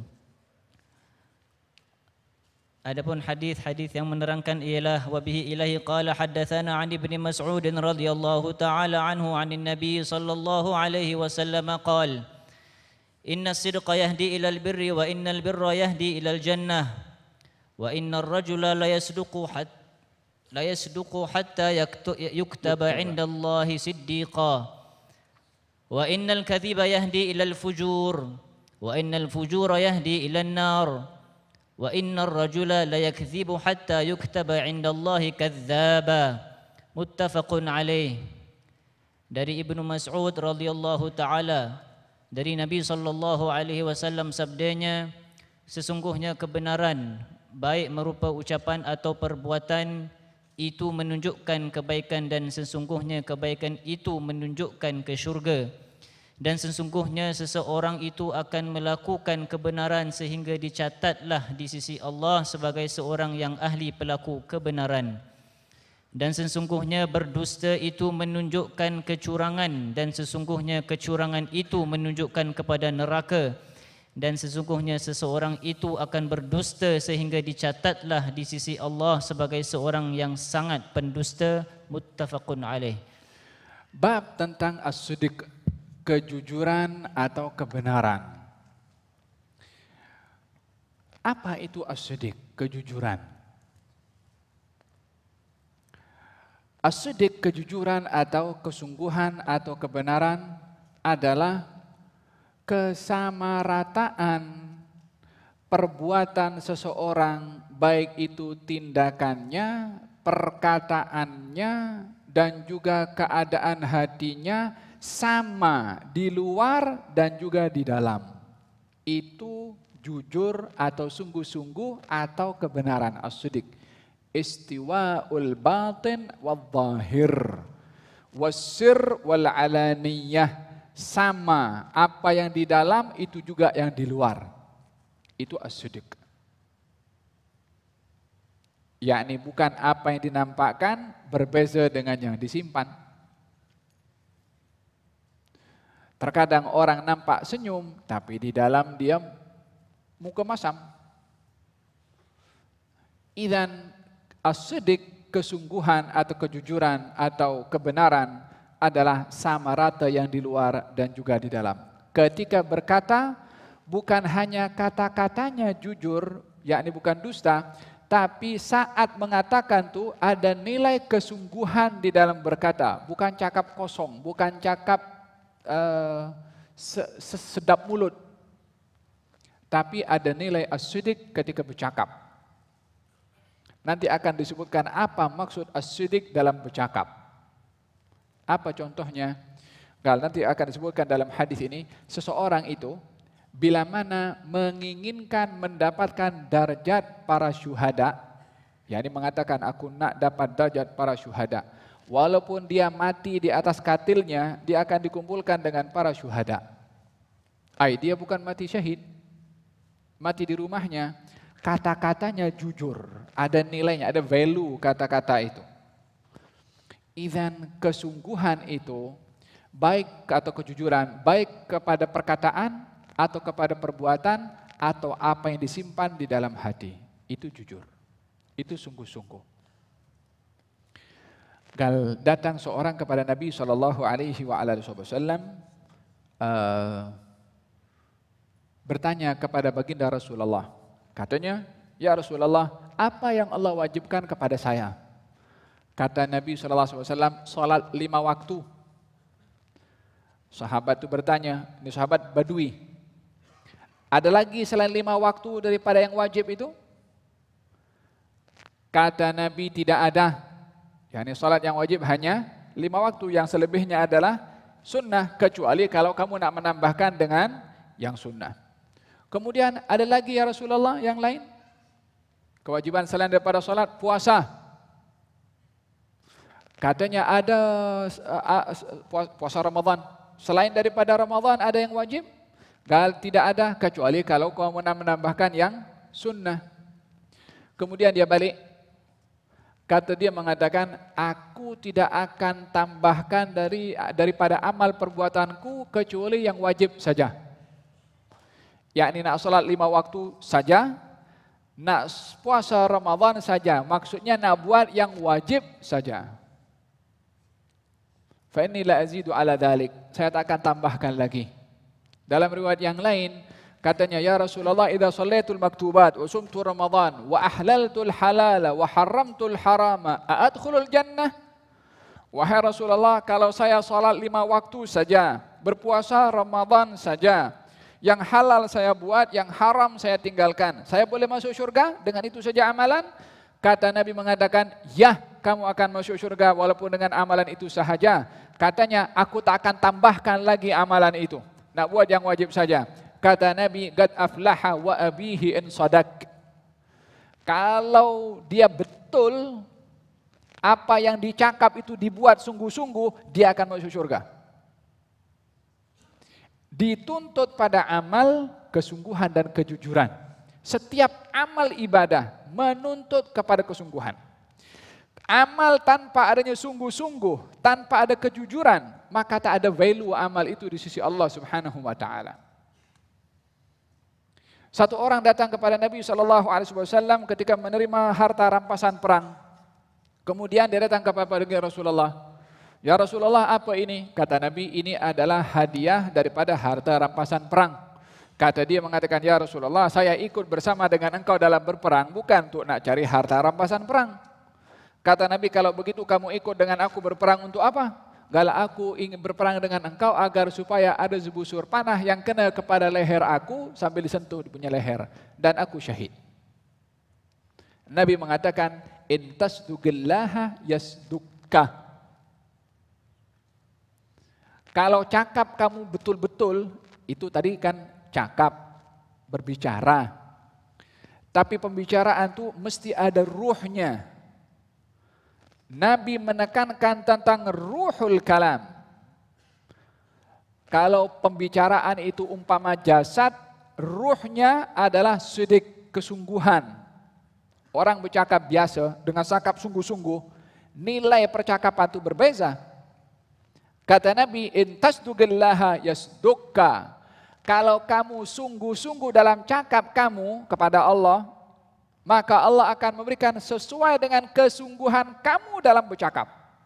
Adapun hadis-hadis yang menerangkan ialah wa bihi ilahi qala haddatsana 'an Ibnu Mas'ud radhiyallahu ta'ala anhu 'anil Nabi sallallahu alaihi wasallam qala inna as-sidqa yahdi ilal birri wa innal birra yahdi ilal jannah wa innar rajula la yasduqu hatta la yasduqu hatta yuktaba 'inda Allahi siddiqa wa innal kadhiba yahdi ilal fujur wa innal fujura yahdi ilan nar wa innar rajula la yakdhibu hatta yuktaba 'inda Allahi kadzdzaba. Muttafaqun alaih. Dari Ibnu Mas'ud radhiyallahu taala, dari Nabi sallallahu alaihi wasallam sabdanya, sesungguhnya kebenaran baik merupa ucapan atau perbuatan itu menunjukkan kebaikan, dan sesungguhnya kebaikan itu menunjukkan ke syurga, dan sesungguhnya seseorang itu akan melakukan kebenaran sehingga dicatatlah di sisi Allah sebagai seorang yang ahli pelaku kebenaran, dan sesungguhnya berdusta itu menunjukkan kecurangan, dan sesungguhnya kecurangan itu menunjukkan kepada neraka, dan sesungguhnya seseorang itu akan berdusta sehingga dicatatlah di sisi Allah sebagai seorang yang sangat pendusta. Muttafaqun alaih. Bab tentang as-sidq, kejujuran atau kebenaran. Apa itu as-sidq, kejujuran? As-sidq, kejujuran atau kesungguhan atau kebenaran adalah kesamarataan perbuatan seseorang, baik itu tindakannya, perkataannya, dan juga keadaan hatinya sama di luar dan juga di dalam. Itu jujur atau sungguh-sungguh atau kebenaran as-sidq. Istiwa'ul batin wal-zahir was-sir wal-alaniyah. Sama, apa yang di dalam itu juga yang di luar. Itu as-sidq. Yakni bukan apa yang dinampakkan berbeza dengan yang disimpan. Terkadang orang nampak senyum, tapi di dalam dia muka masam. Idzan as-sidq, kesungguhan atau kejujuran atau kebenaran adalah sama rata yang di luar dan juga di dalam. Ketika berkata, bukan hanya kata-katanya jujur, yakni bukan dusta, tapi saat mengatakan tuh ada nilai kesungguhan di dalam berkata, bukan cakap kosong, bukan cakap uh, sedap mulut, tapi ada nilai as-sidq ketika bercakap. Nanti akan disebutkan apa maksud as-sidq dalam bercakap. Apa contohnya? Kalau nanti akan disebutkan dalam hadis ini, seseorang itu bila mana menginginkan mendapatkan darjat para syuhada, yakni mengatakan aku nak dapat darjat para syuhada, walaupun dia mati di atas katilnya, dia akan dikumpulkan dengan para syuhada. Ai, dia bukan mati syahid, mati di rumahnya. Kata-katanya jujur, ada nilainya, ada value kata-kata itu. Idzan kesungguhan itu, baik atau kejujuran, baik kepada perkataan atau kepada perbuatan atau apa yang disimpan di dalam hati, itu jujur, itu sungguh-sungguh. Gal datang seorang kepada Nabi Shallallahu Alaihi Wasallam uh, bertanya kepada baginda Rasulullah. Katanya, ya Rasulullah, apa yang Allah wajibkan kepada saya? Kata Nabi shallallahu alaihi wasallam, salat lima waktu. Sahabat itu bertanya, ini sahabat Badui, ada lagi selain lima waktu daripada yang wajib itu? Kata Nabi, tidak ada. Yani salat yang wajib hanya lima waktu, yang selebihnya adalah sunnah, kecuali kalau kamu nak menambahkan dengan yang sunnah. Kemudian ada lagi ya Rasulullah yang lain? Kewajiban selain daripada salat, puasa. Katanya ada puasa Ramadan. Selain daripada Ramadan ada yang wajib? Gal tidak ada, kecuali kalau kamu nak menambahkan yang sunnah. Kemudian dia balik. Kata dia mengatakan, aku tidak akan tambahkan dari daripada amal perbuatanku kecuali yang wajib saja. Yakni nak salat lima waktu saja, nak puasa Ramadan saja. Maksudnya nak buat yang wajib saja. Fa inni la azidu ala dhalik. Saya tak akan tambahkan lagi. Dalam riwayat yang lain, katanya, ya Rasulullah, idza shallaitul maktubat wa sumtu Ramadan wa ahlaltul halala wa haramtul harama, a'adkhulul jannah? Wahai Rasulullah, kalau saya salat lima waktu saja, berpuasa Ramadan saja, yang halal saya buat, yang haram saya tinggalkan, saya boleh masuk syurga dengan itu saja amalan? Kata Nabi mengatakan, ya, kamu akan masuk syurga walaupun dengan amalan itu sahaja. Katanya, aku tak akan tambahkan lagi amalan itu, nak buat yang wajib saja. Kata Nabi, qad aflaha wa abihi in sadaq. Kalau dia betul apa yang dicakap itu dibuat sungguh-sungguh, dia akan masuk syurga. Dituntut pada amal kesungguhan dan kejujuran. Setiap amal ibadah menuntut kepada kesungguhan. Amal tanpa adanya sungguh-sungguh, tanpa ada kejujuran, maka tak ada value amal itu di sisi Allah Subhanahu wa taala. Satu orang datang kepada Nabi shallallahu alaihi wasallam ketika menerima harta rampasan perang. Kemudian dia datang kepada Rasulullah. Ya Rasulullah, apa ini? Kata Nabi, ini adalah hadiah daripada harta rampasan perang. Kata dia mengatakan, ya Rasulullah, saya ikut bersama dengan engkau dalam berperang bukan untuk nak cari harta rampasan perang. Kata Nabi, kalau begitu kamu ikut dengan aku berperang untuk apa? Kalau aku ingin berperang dengan engkau agar supaya ada sebusur panah yang kena kepada leher aku sambil disentuh di punya leher dan aku syahid. Nabi mengatakan, in tasduqillaha yasdukka. Kalau cakap kamu betul-betul, itu tadi kan cakap, berbicara. Tapi pembicaraan itu mesti ada ruhnya. Nabi menekankan tentang ruhul kalam. Kalau pembicaraan itu umpama jasad, ruhnya adalah sidik, kesungguhan. Orang bercakap biasa dengan cakap sungguh-sungguh, nilai percakapan itu berbeza. Kata Nabi, in tasduqillaha yasdukka. Kalau kamu sungguh-sungguh dalam cakap kamu kepada Allah, maka Allah akan memberikan sesuai dengan kesungguhan kamu dalam bercakap.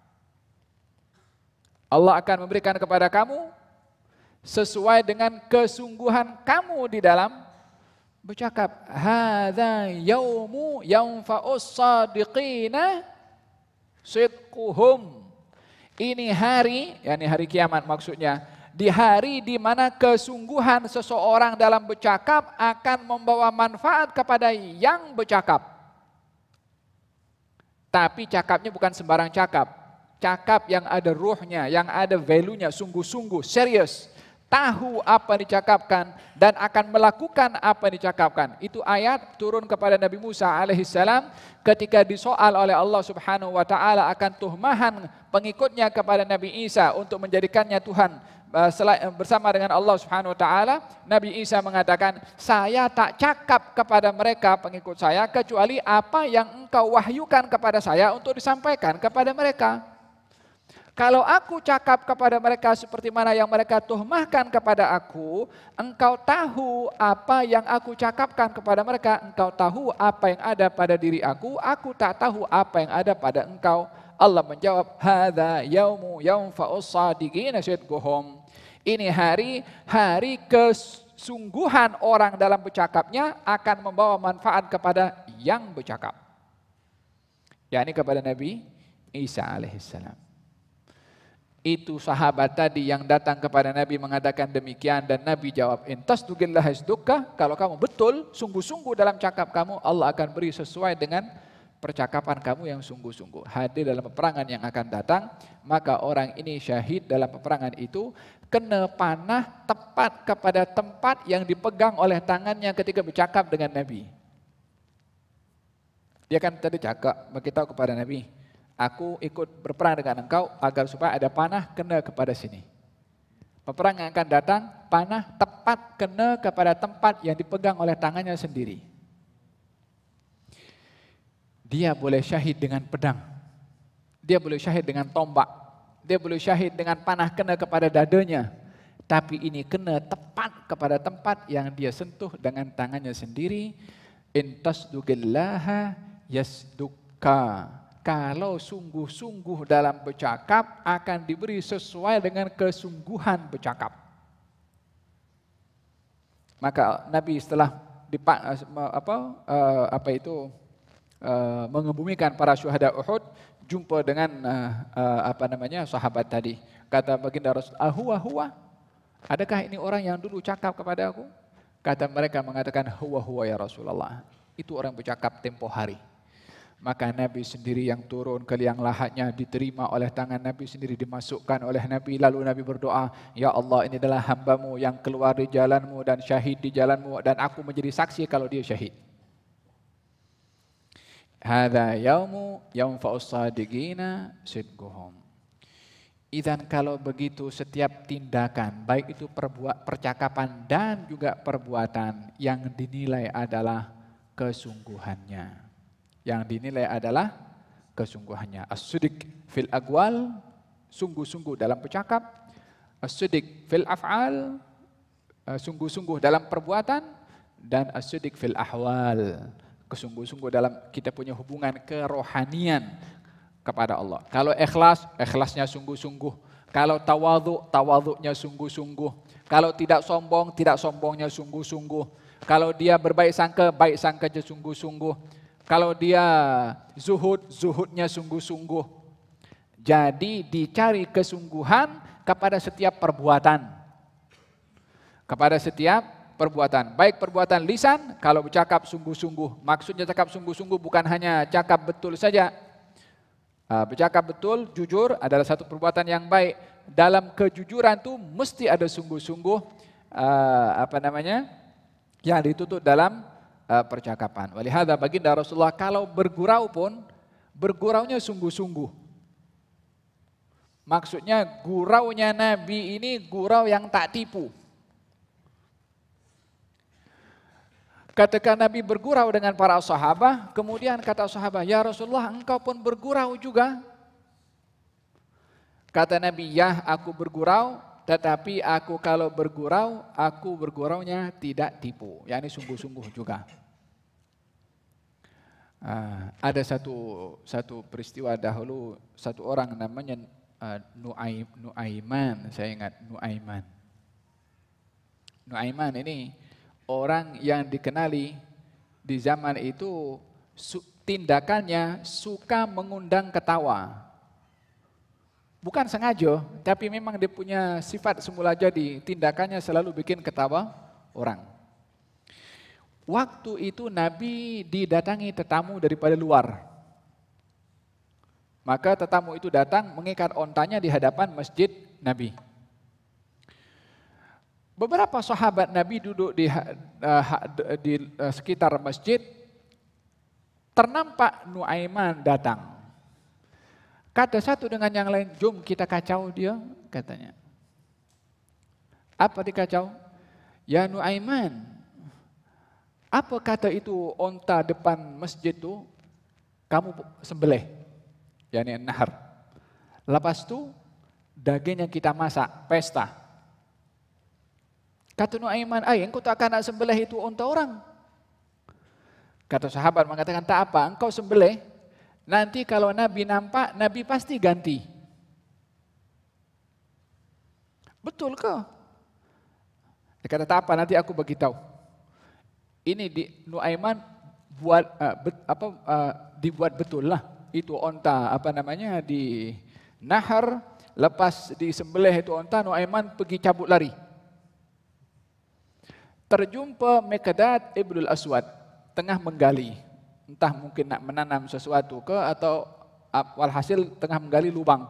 Allah akan memberikan kepada kamu sesuai dengan kesungguhan kamu di dalam bercakap. Hadza yaumu yanfa'us shadiqina sidquhum. Ini hari, yakni hari kiamat maksudnya, di hari di mana kesungguhan seseorang dalam bercakap akan membawa manfaat kepada yang bercakap. Tapi cakapnya bukan sembarang cakap. Cakap yang ada ruhnya, yang ada value-nya, sungguh-sungguh, serius. Tahu apa yang dicakapkan dan akan melakukan apa yang dicakapkan. Itu ayat turun kepada Nabi Musa alaihissalam ketika disoal oleh Allah Subhanahu wa taala akan tuhmahan pengikutnya kepada Nabi Isa untuk menjadikannya Tuhan bersama dengan Allah Subhanahu wa taala. Nabi Isa mengatakan, saya tak cakap kepada mereka pengikut saya kecuali apa yang engkau wahyukan kepada saya untuk disampaikan kepada mereka. Kalau aku cakap kepada mereka seperti mana yang mereka tuhmahkan kepada aku, engkau tahu apa yang aku cakapkan kepada mereka, engkau tahu apa yang ada pada diri aku, aku tak tahu apa yang ada pada engkau. Allah menjawab, hadza yaumu yanfa'us shadiqina sidquhum. Ini hari, hari kesungguhan orang dalam bercakapnya akan membawa manfaat kepada yang bercakap. yakni kepada Nabi Isa alaihissalam. Itu sahabat tadi yang datang kepada Nabi mengatakan demikian dan Nabi jawab, intas dugillah hasdukka, kalau kamu betul sungguh-sungguh dalam cakap kamu, Allah akan beri sesuai dengan percakapan kamu yang sungguh-sungguh. Hadir dalam peperangan yang akan datang, maka orang ini syahid dalam peperangan itu, kena panah tepat kepada tempat yang dipegang oleh tangannya ketika bercakap dengan Nabi. Dia kan tadi cakap, beritahu kepada Nabi, aku ikut berperang dengan engkau agar supaya ada panah kena kepada sini. Peperang yang akan datang, panah tepat kena kepada tempat yang dipegang oleh tangannya sendiri. Dia boleh syahid dengan pedang. Dia boleh syahid dengan tombak. Dia boleh syahid dengan panah kena kepada dadanya. Tapi ini kena tepat kepada tempat yang dia sentuh dengan tangannya sendiri. Intasdugillaha yasdukka. Kalau sungguh-sungguh dalam bercakap akan diberi sesuai dengan kesungguhan bercakap. Maka Nabi setelah dipak, apa, uh, apa itu uh, mengebumikan para syuhada Uhud, jumpa dengan uh, uh, apa namanya sahabat tadi. Kata baginda Rasul, "Ahuwa huwa? Adakah ini orang yang dulu cakap kepada aku?" Kata mereka mengatakan, "Huwa huwa ya Rasulullah." Itu orang bercakap tempo hari. Maka Nabi sendiri yang turun ke liang lahatnya diterima oleh tangan Nabi sendiri, dimasukkan oleh Nabi. Lalu Nabi berdoa, "Ya Allah, ini adalah hambamu yang keluar di jalanmu dan syahid di jalanmu, dan aku menjadi saksi kalau dia syahid." Hadza yaumu yanfa'us shadiqina sidquhum. Idzan kalau begitu setiap tindakan, baik itu perbuat, percakapan dan juga perbuatan yang dinilai adalah kesungguhannya. Yang dinilai adalah kesungguhannya. As-sidq fil aqwal, sungguh-sungguh dalam bercakap. As-sidq fil af'al, sungguh-sungguh dalam perbuatan. Dan as-sidq fil ahwal, kesungguh-sungguh dalam kita punya hubungan kerohanian kepada Allah. Kalau ikhlas, ikhlasnya sungguh-sungguh. Kalau tawadhu, tawadhunya sungguh-sungguh. Kalau tidak sombong, tidak sombongnya sungguh-sungguh. Kalau dia berbaik sangka, baik sangkanya sungguh-sungguh. Kalau dia zuhud, zuhudnya sungguh-sungguh. Jadi dicari kesungguhan kepada setiap perbuatan. Kepada setiap perbuatan. Baik perbuatan lisan, kalau bercakap sungguh-sungguh. Maksudnya cakap sungguh-sungguh bukan hanya cakap betul saja. Bercakap betul, jujur adalah satu perbuatan yang baik. Dalam kejujuran itu mesti ada sungguh-sungguh apa namanya yang ditutup dalam percakapan. Walihada baginda Rasulullah kalau bergurau pun berguraunya sungguh-sungguh. Maksudnya guraunya Nabi ini gurau yang tak tipu. Ketika Nabi bergurau dengan para sahabat, kemudian kata sahabat, "Ya Rasulullah, engkau pun bergurau juga?" Kata Nabi, "Ya, aku bergurau, tetapi aku kalau bergurau, aku berguraunya tidak tipu." Yani sungguh-sungguh juga. Uh, ada satu satu peristiwa dahulu, satu orang namanya uh, Nu'aim, Nu'aiman, saya ingat Nu'aiman. Nu'aiman ini orang yang dikenali di zaman itu su, tindakannya suka mengundang ketawa. Bukan sengaja, tapi memang dia punya sifat semula jadi, tindakannya selalu bikin ketawa orang. Waktu itu Nabi didatangi tetamu daripada luar. Maka tetamu itu datang mengikat ontanya di hadapan masjid Nabi. Beberapa sahabat Nabi duduk di, uh, di uh, sekitar masjid. Ternampak Nu'aiman datang. Kata satu dengan yang lain, "Jom kita kacau dia," katanya. Apa dikacau? "Ya Nu'aiman, apa kata itu onta depan masjid tu kamu sembelih?" Yani nahar. Lepas tu dagingnya kita masak, pesta. Kata Nu'aiman, "Ay, engkau tak akan nak sembelih itu onta orang." Kata sahabat mengatakan, "Tak apa, engkau sembelih. Nanti kalau Nabi nampak, Nabi pasti ganti." "Betul ke?" Dia kata, "Tak apa, nanti aku beritahu." Ini di Nu'aiman buat uh, bet, apa uh, dibuat betul lah. Itu onta apa namanya di nahar, lepas disembelih itu onta, Nu'aiman pergi cabut lari. Terjumpa Miqdad Ibnul Aswad tengah menggali. Entah mungkin nak menanam sesuatu ke atau walhasil tengah menggali lubang.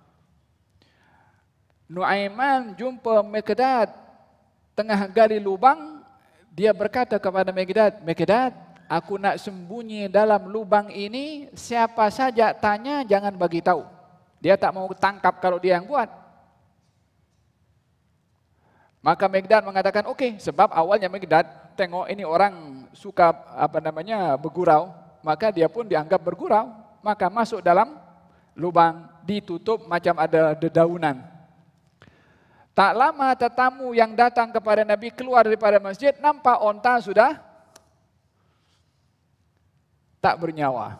Nu'aiman jumpa Miqdad tengah gali lubang. Dia berkata kepada Miqdad, "Miqdad, aku nak sembunyi dalam lubang ini, siapa saja tanya jangan bagi tahu." Dia tak mau tangkap kalau dia yang buat. Maka Miqdad mengatakan, "Okey," sebab awalnya Miqdad tengok ini orang suka apa namanya bergurau, maka dia pun dianggap bergurau, maka masuk dalam lubang, ditutup macam ada dedaunan. Tak lama tetamu yang datang kepada Nabi keluar daripada masjid, nampak onta sudah tak bernyawa.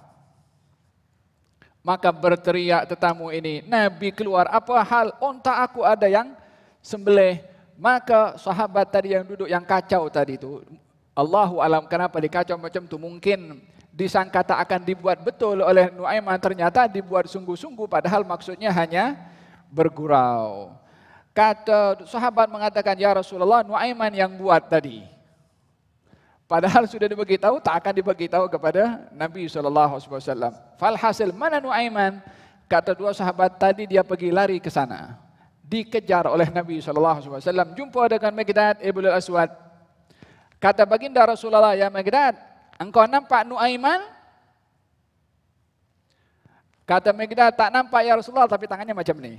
Maka berteriak tetamu ini, "Nabi keluar, apa hal? Onta aku ada yang sembelih." Maka sahabat tadi yang duduk yang kacau tadi itu, Allahu alam kenapa dikacau macam tu, mungkin disangka tak akan dibuat betul oleh Nu'aiman, ternyata dibuat sungguh-sungguh padahal maksudnya hanya bergurau. Kata sahabat mengatakan, "Ya Rasulullah, Nu'aiman yang buat tadi." Padahal sudah diberitahu, tak akan diberitahu kepada Nabi sallallahu alaihi wasallam. Falhasil, mana Nu'aiman? Kata dua sahabat tadi dia pergi lari ke sana. Dikejar oleh Nabi sallallahu alaihi wasallam. Jumpa dengan Miqdad Ibnul Aswad. Kata baginda Rasulullah, "Ya Miqdad, engkau nampak Nu'aiman?" Kata Miqdad, "Tak nampak ya Rasulullah, tapi tangannya macam ni."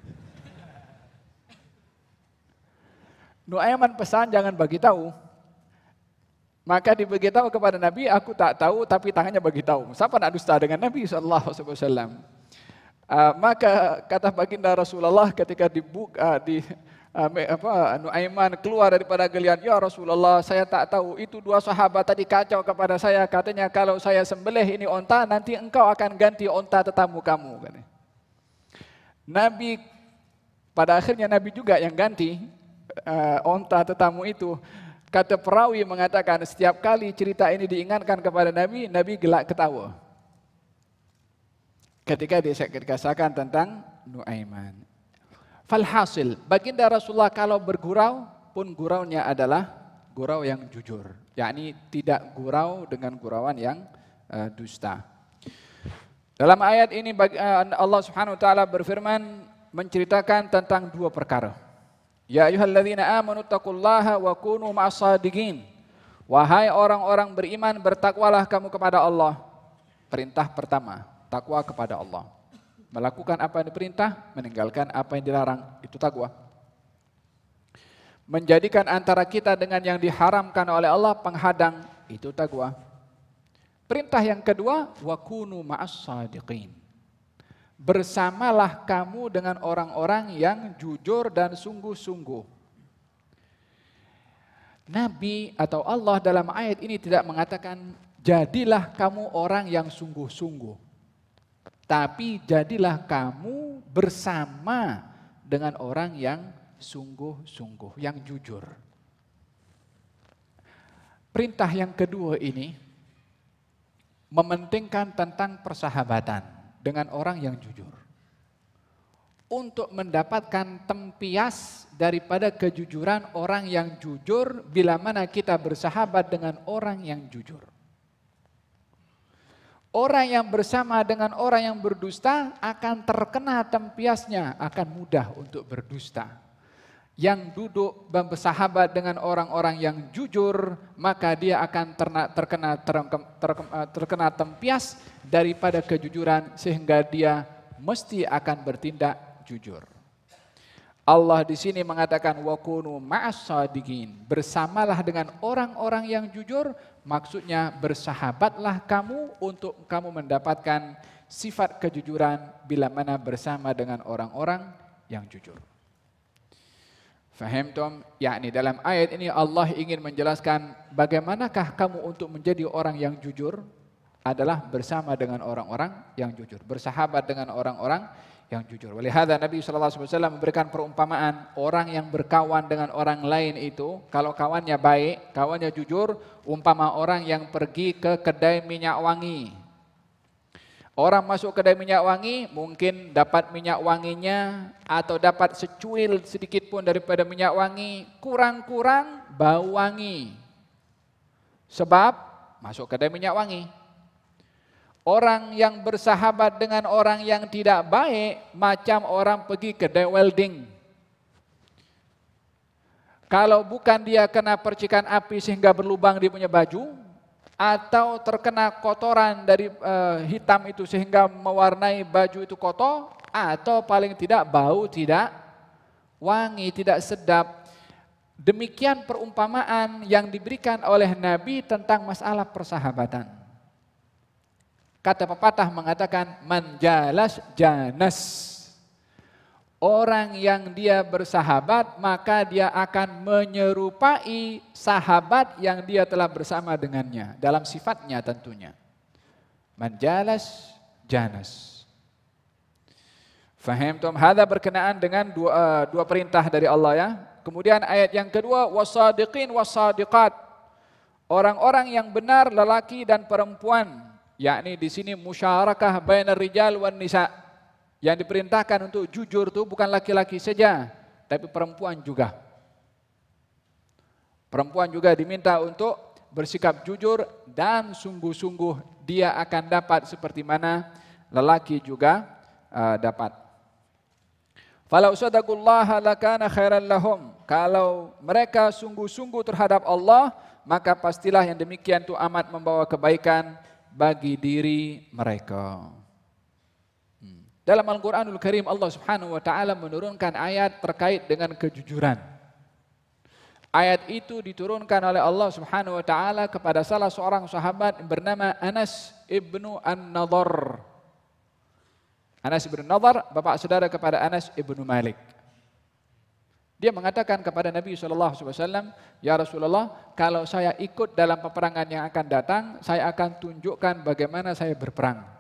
Nu'aiman pesan jangan bagi tahu. Maka diberitahu kepada Nabi, "Aku tak tahu tapi tangannya bagi tahu." Siapa nak dusta dengan Nabi sallallahu alaihi wasallam? Uh, maka kata baginda Rasulullah ketika dibuka uh, di uh, apa Nu'aiman keluar daripada galian, "Ya Rasulullah, saya tak tahu itu dua sahabat tadi kacau kepada saya, katanya kalau saya sembelih ini onta nanti engkau akan ganti onta tetamu kamu." Katanya. Nabi pada akhirnya Nabi juga yang ganti uh, onta tetamu itu. Kata perawi mengatakan setiap kali cerita ini diingatkan kepada Nabi, Nabi gelak ketawa. Ketika dikasahkan tentang Nuaiman. Falhasil, baginda Rasulullah kalau bergurau pun guraunya adalah gurau yang jujur. Yakni tidak gurau dengan gurauan yang uh, dusta. Dalam ayat ini Allah Subhanahu wa taala berfirman menceritakan tentang dua perkara. Ya ayyuhalladzina amanu taqullaha wa kunu ma'as-shadiqin. Wahai orang-orang beriman, bertakwalah kamu kepada Allah. Perintah pertama, takwa kepada Allah. Melakukan apa yang diperintah, meninggalkan apa yang dilarang, itu takwa. Menjadikan antara kita dengan yang diharamkan oleh Allah penghadang, itu takwa. Perintah yang kedua, wa kunu ma'as-shadiqin. Bersamalah kamu dengan orang-orang yang jujur dan sungguh-sungguh. Nabi atau Allah dalam ayat ini tidak mengatakan jadilah kamu orang yang sungguh-sungguh. Tapi jadilah kamu bersama dengan orang yang sungguh-sungguh, yang jujur. Perintah yang kedua ini mementingkan tentang persahabatan dengan orang yang jujur. Untuk mendapatkan tempias daripada kejujuran orang yang jujur bila mana kita bersahabat dengan orang yang jujur. Orang yang bersama dengan orang yang berdusta akan terkena tempiasnya, akan mudah untuk berdusta. Yang duduk dan bersahabat dengan orang-orang yang jujur, maka dia akan terkena, terkena, terkena, terkena tempias daripada kejujuran sehingga dia mesti akan bertindak jujur. Allah di sini mengatakan wa kunu ma'as-shadiqin, bersamalah dengan orang-orang yang jujur, maksudnya bersahabatlah kamu untuk kamu mendapatkan sifat kejujuran bila mana bersama dengan orang-orang yang jujur. Fahimtum? Yakni dalam ayat ini Allah ingin menjelaskan bagaimanakah kamu untuk menjadi orang yang jujur adalah bersama dengan orang-orang yang jujur, bersahabat dengan orang-orang yang jujur. Walihada Nabi shallallahu alaihi wasallam memberikan perumpamaan orang yang berkawan dengan orang lain itu, kalau kawannya baik, kawannya jujur, umpama orang yang pergi ke kedai minyak wangi. Orang masuk kedai minyak wangi mungkin dapat minyak wanginya atau dapat secuil sedikit pun daripada minyak wangi, kurang-kurang bau wangi. Sebab masuk kedai minyak wangi. Orang yang bersahabat dengan orang yang tidak baik macam orang pergi kedai welding. Kalau bukan dia kena percikan api sehingga berlubang di punya baju, atau terkena kotoran dari uh, hitam itu sehingga mewarnai baju itu kotor, atau paling tidak bau tidak wangi, tidak sedap. Demikian perumpamaan yang diberikan oleh Nabi tentang masalah persahabatan. Kata pepatah mengatakan man jalas janas. Orang yang dia bersahabat maka dia akan menyerupai sahabat yang dia telah bersama dengannya. Dalam sifatnya tentunya. Man jalas janas. Fahim tum? Hadza berkenaan dengan dua, uh, dua perintah dari Allah ya. Kemudian ayat yang kedua, wasadiqin wasadiqat. Orang-orang yang benar lelaki dan perempuan. Yakni di sini musyarakah bainar rijal wan nisa. Yang diperintahkan untuk jujur itu bukan laki-laki saja, tapi perempuan juga. Perempuan juga diminta untuk bersikap jujur dan sungguh-sungguh dia akan dapat seperti mana lelaki juga uh, dapat. Falau sadaqullaha lakana khairan lahum. Kalau mereka sungguh-sungguh terhadap Allah, maka pastilah yang demikian itu amat membawa kebaikan bagi diri mereka. Dalam Al-Quranul Karim Allah Subhanahu wa taala menurunkan ayat terkait dengan kejujuran. Ayat itu diturunkan oleh Allah Subhanahu wa taala kepada salah seorang sahabat bernama Anas ibnu An-Nadhr. Anas ibnu Nadhr, bapak saudara kepada Anas ibnu Malik. Dia mengatakan kepada Nabi shallallahu alaihi wasallam, "Ya Rasulullah, kalau saya ikut dalam peperangan yang akan datang, saya akan tunjukkan bagaimana saya berperang."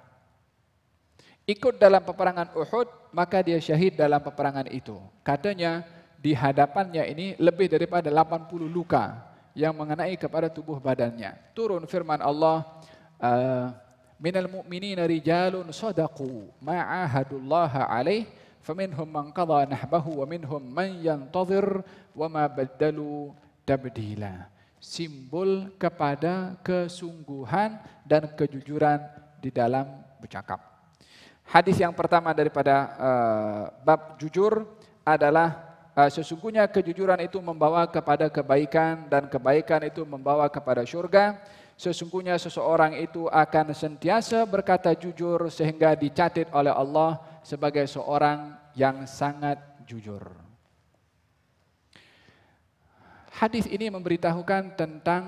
Ikut dalam peperangan Uhud, maka dia syahid dalam peperangan itu. Katanya di hadapannya ini lebih daripada delapan puluh luka. yang mengenai kepada tubuh badannya. Turun firman Allah, uh, minal mu'minina rijalun sadaqu ma'ahadullaha alaih faminhum man qadha nahbahu wa minhum man yantazir wa ma baddalu tabdila. Simbol kepada kesungguhan dan kejujuran di dalam bercakap. Hadis yang pertama daripada uh, bab jujur adalah Uh, sesungguhnya kejujuran itu membawa kepada kebaikan dan kebaikan itu membawa kepada syurga. Sesungguhnya seseorang itu akan sentiasa berkata jujur sehingga dicatat oleh Allah sebagai seorang yang sangat jujur. Hadis ini memberitahukan tentang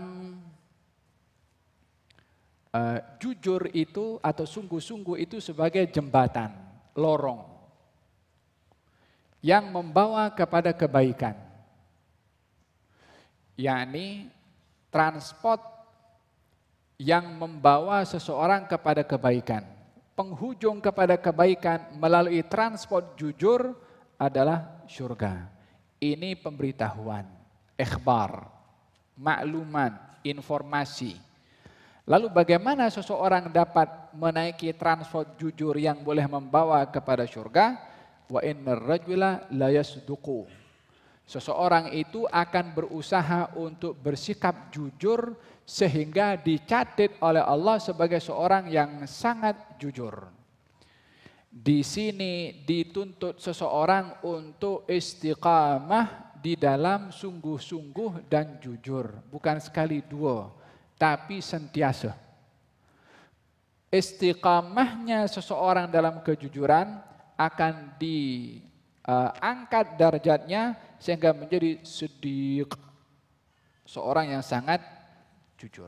uh, jujur itu atau sungguh-sungguh itu sebagai jembatan, lorong yang membawa kepada kebaikan, yakni transport yang membawa seseorang kepada kebaikan. Penghujung kepada kebaikan melalui transport jujur adalah syurga. Ini pemberitahuan, ikhbar, makluman, informasi. Lalu bagaimana seseorang dapat menaiki transport jujur yang boleh membawa kepada syurga? Wa innar rajula la yasduqu. Seseorang itu akan berusaha untuk bersikap jujur sehingga dicatat oleh Allah sebagai seorang yang sangat jujur. Di sini dituntut seseorang untuk istiqamah di dalam sungguh-sungguh dan jujur, bukan sekali dua, tapi sentiasa. Istiqamahnya seseorang dalam kejujuran akan diangkat uh, derajatnya sehingga menjadi siddiq, seorang yang sangat jujur.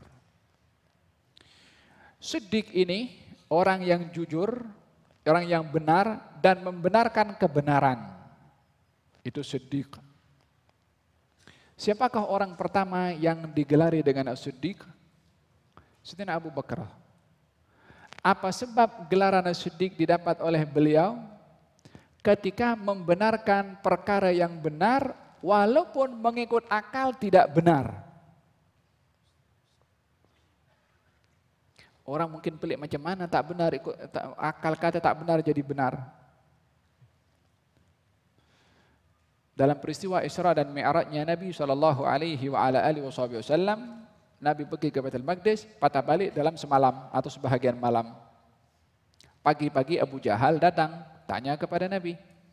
Siddiq ini orang yang jujur, orang yang benar dan membenarkan kebenaran. Itu siddiq. Siapakah orang pertama yang digelari dengan as-siddiq? Sayyidina Abu Bakar. Apa sebab gelaran as-siddiq didapat oleh beliau? Ketika membenarkan perkara yang benar, walaupun mengikut akal tidak benar. Orang mungkin pelik macam mana tak benar, ikut, tak, akal kata tak benar jadi benar. Dalam peristiwa Isra dan Mi'rajnya Nabi shallallahu alaihi wasallam, Nabi pergi ke Baitul Maqdis, patah balik dalam semalam atau sebahagian malam. Pagi-pagi Abu Jahal datang, tanya kepada Nabi.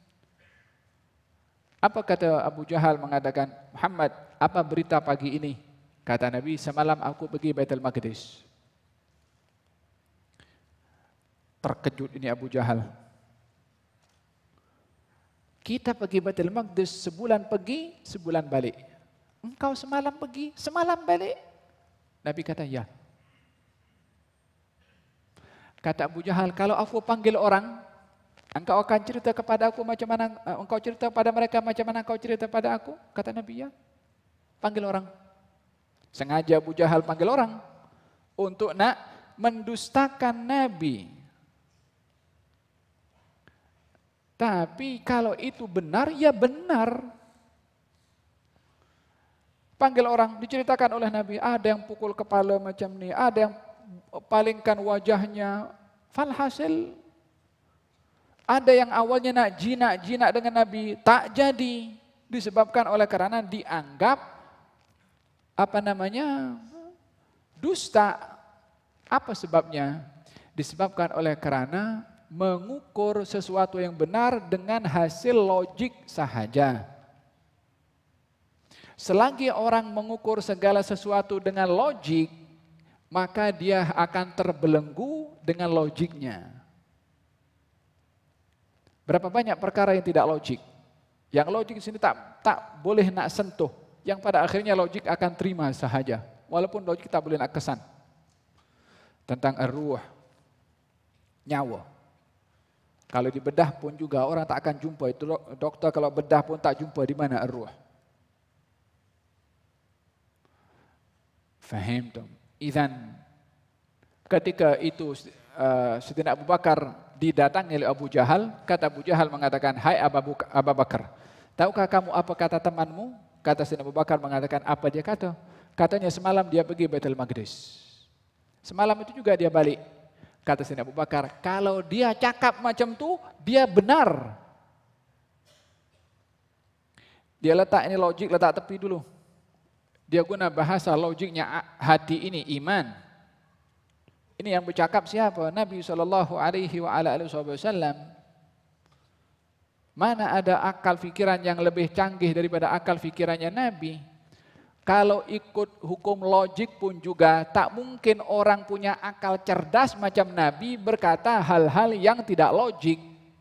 Apa kata Abu Jahal? Mengatakan, Muhammad, apa berita pagi ini? Kata Nabi, semalam aku pergi Baitul Maqdis. Terkejut ini Abu Jahal. Kita pergi Baitul Maqdis, sebulan pergi, sebulan balik. Engkau semalam pergi, semalam balik. Nabi kata, ya. Kata Abu Jahal, kalau aku panggil orang, engkau akan cerita kepada aku macam mana, engkau cerita pada mereka macam mana engkau cerita pada aku? Kata Nabi, ya. Panggil orang. Sengaja Abu Jahal panggil orang untuk nak mendustakan Nabi. Tapi kalau itu benar, ya benar. Panggil orang, diceritakan oleh Nabi, ada yang pukul kepala macam ni, ada yang palingkan wajahnya. Falhasil, ada yang awalnya nak jinak-jinak dengan Nabi, tak jadi. Disebabkan oleh karena dianggap, apa namanya, dusta. Apa sebabnya? Disebabkan oleh karena mengukur sesuatu yang benar dengan hasil logik sahaja. Selagi orang mengukur segala sesuatu dengan logik, maka dia akan terbelenggu dengan logiknya. Berapa banyak perkara yang tidak logik? Yang logik di sini tak tak boleh nak sentuh. Yang pada akhirnya logik akan terima sahaja. Walaupun logik tak boleh nak kesan. Tentang ar-ruh, nyawa. Kalau dibedah pun juga orang tak akan jumpa. Itu dokter kalau bedah pun tak jumpa di mana ar-ruh. Faham tu? Izan ketika itu uh, Sayyidina Abu Bakar didatangi oleh Abu Jahal, kata Abu Jahal mengatakan, hai Abu Bakar, tahukah kamu apa kata temanmu? Kata Sayyidina Abu Bakar mengatakan, apa dia kata? Katanya semalam dia pergi Baitul Maqdis. Semalam itu juga dia balik. Kata Sayyidina Abu Bakar, kalau dia cakap macam tu, dia benar. Dia letak ini logik, letak tepi dulu. Dia guna bahasa logiknya hati ini, iman. Ini yang bercakap siapa? Nabi sallallahu alaihi wasallam. Mana ada akal fikiran yang lebih canggih daripada akal fikirannya Nabi? Kalau ikut hukum logik pun juga tak mungkin orang punya akal cerdas macam Nabi berkata hal-hal yang tidak logik.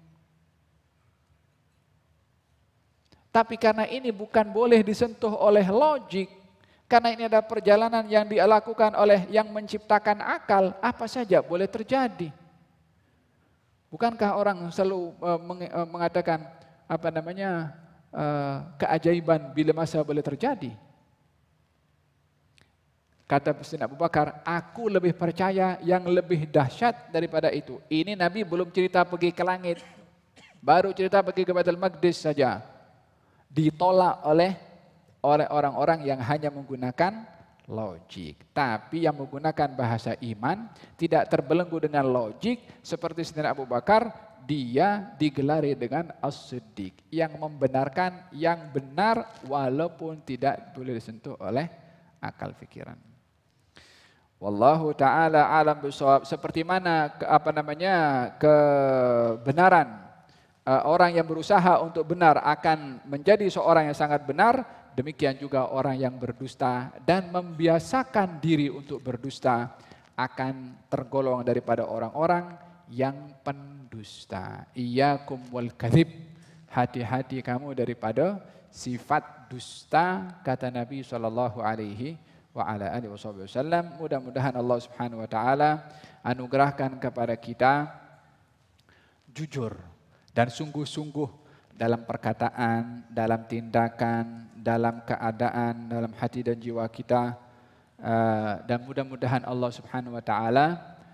Tapi karena ini bukan boleh disentuh oleh logik, karena ini ada perjalanan yang dilakukan oleh yang menciptakan akal, apa saja boleh terjadi. Bukankah orang selalu uh, meng, uh, mengatakan apa namanya uh, keajaiban bila masa boleh terjadi? Kata Sayyidina Abu Bakar, aku lebih percaya yang lebih dahsyat daripada itu. Ini Nabi belum cerita pergi ke langit. Baru cerita pergi ke Baitul Maqdis saja. Ditolak oleh oleh orang-orang yang hanya menggunakan logik. Tapi yang menggunakan bahasa iman, tidak terbelenggu dengan logik, seperti Sayyidina Abu Bakar, dia digelari dengan as-siddiq, yang membenarkan yang benar walaupun tidak boleh disentuh oleh akal fikiran. Wallahu taala alam bisawab. Seperti mana ke, apa namanya kebenaran uh, orang yang berusaha untuk benar akan menjadi seorang yang sangat benar, demikian juga orang yang berdusta dan membiasakan diri untuk berdusta akan tergolong daripada orang-orang yang pendusta. Iyyakum wal kadzib. Hati-hati kamu daripada sifat dusta, kata Nabi sallallahu alaihi wa ala alihi wasallam. Mudah-mudahan Allah Subhanahu wa taala anugerahkan kepada kita jujur dan sungguh-sungguh dalam perkataan, dalam tindakan, dalam keadaan, dalam hati dan jiwa kita, dan mudah-mudahan Allah Subhanahu wa taala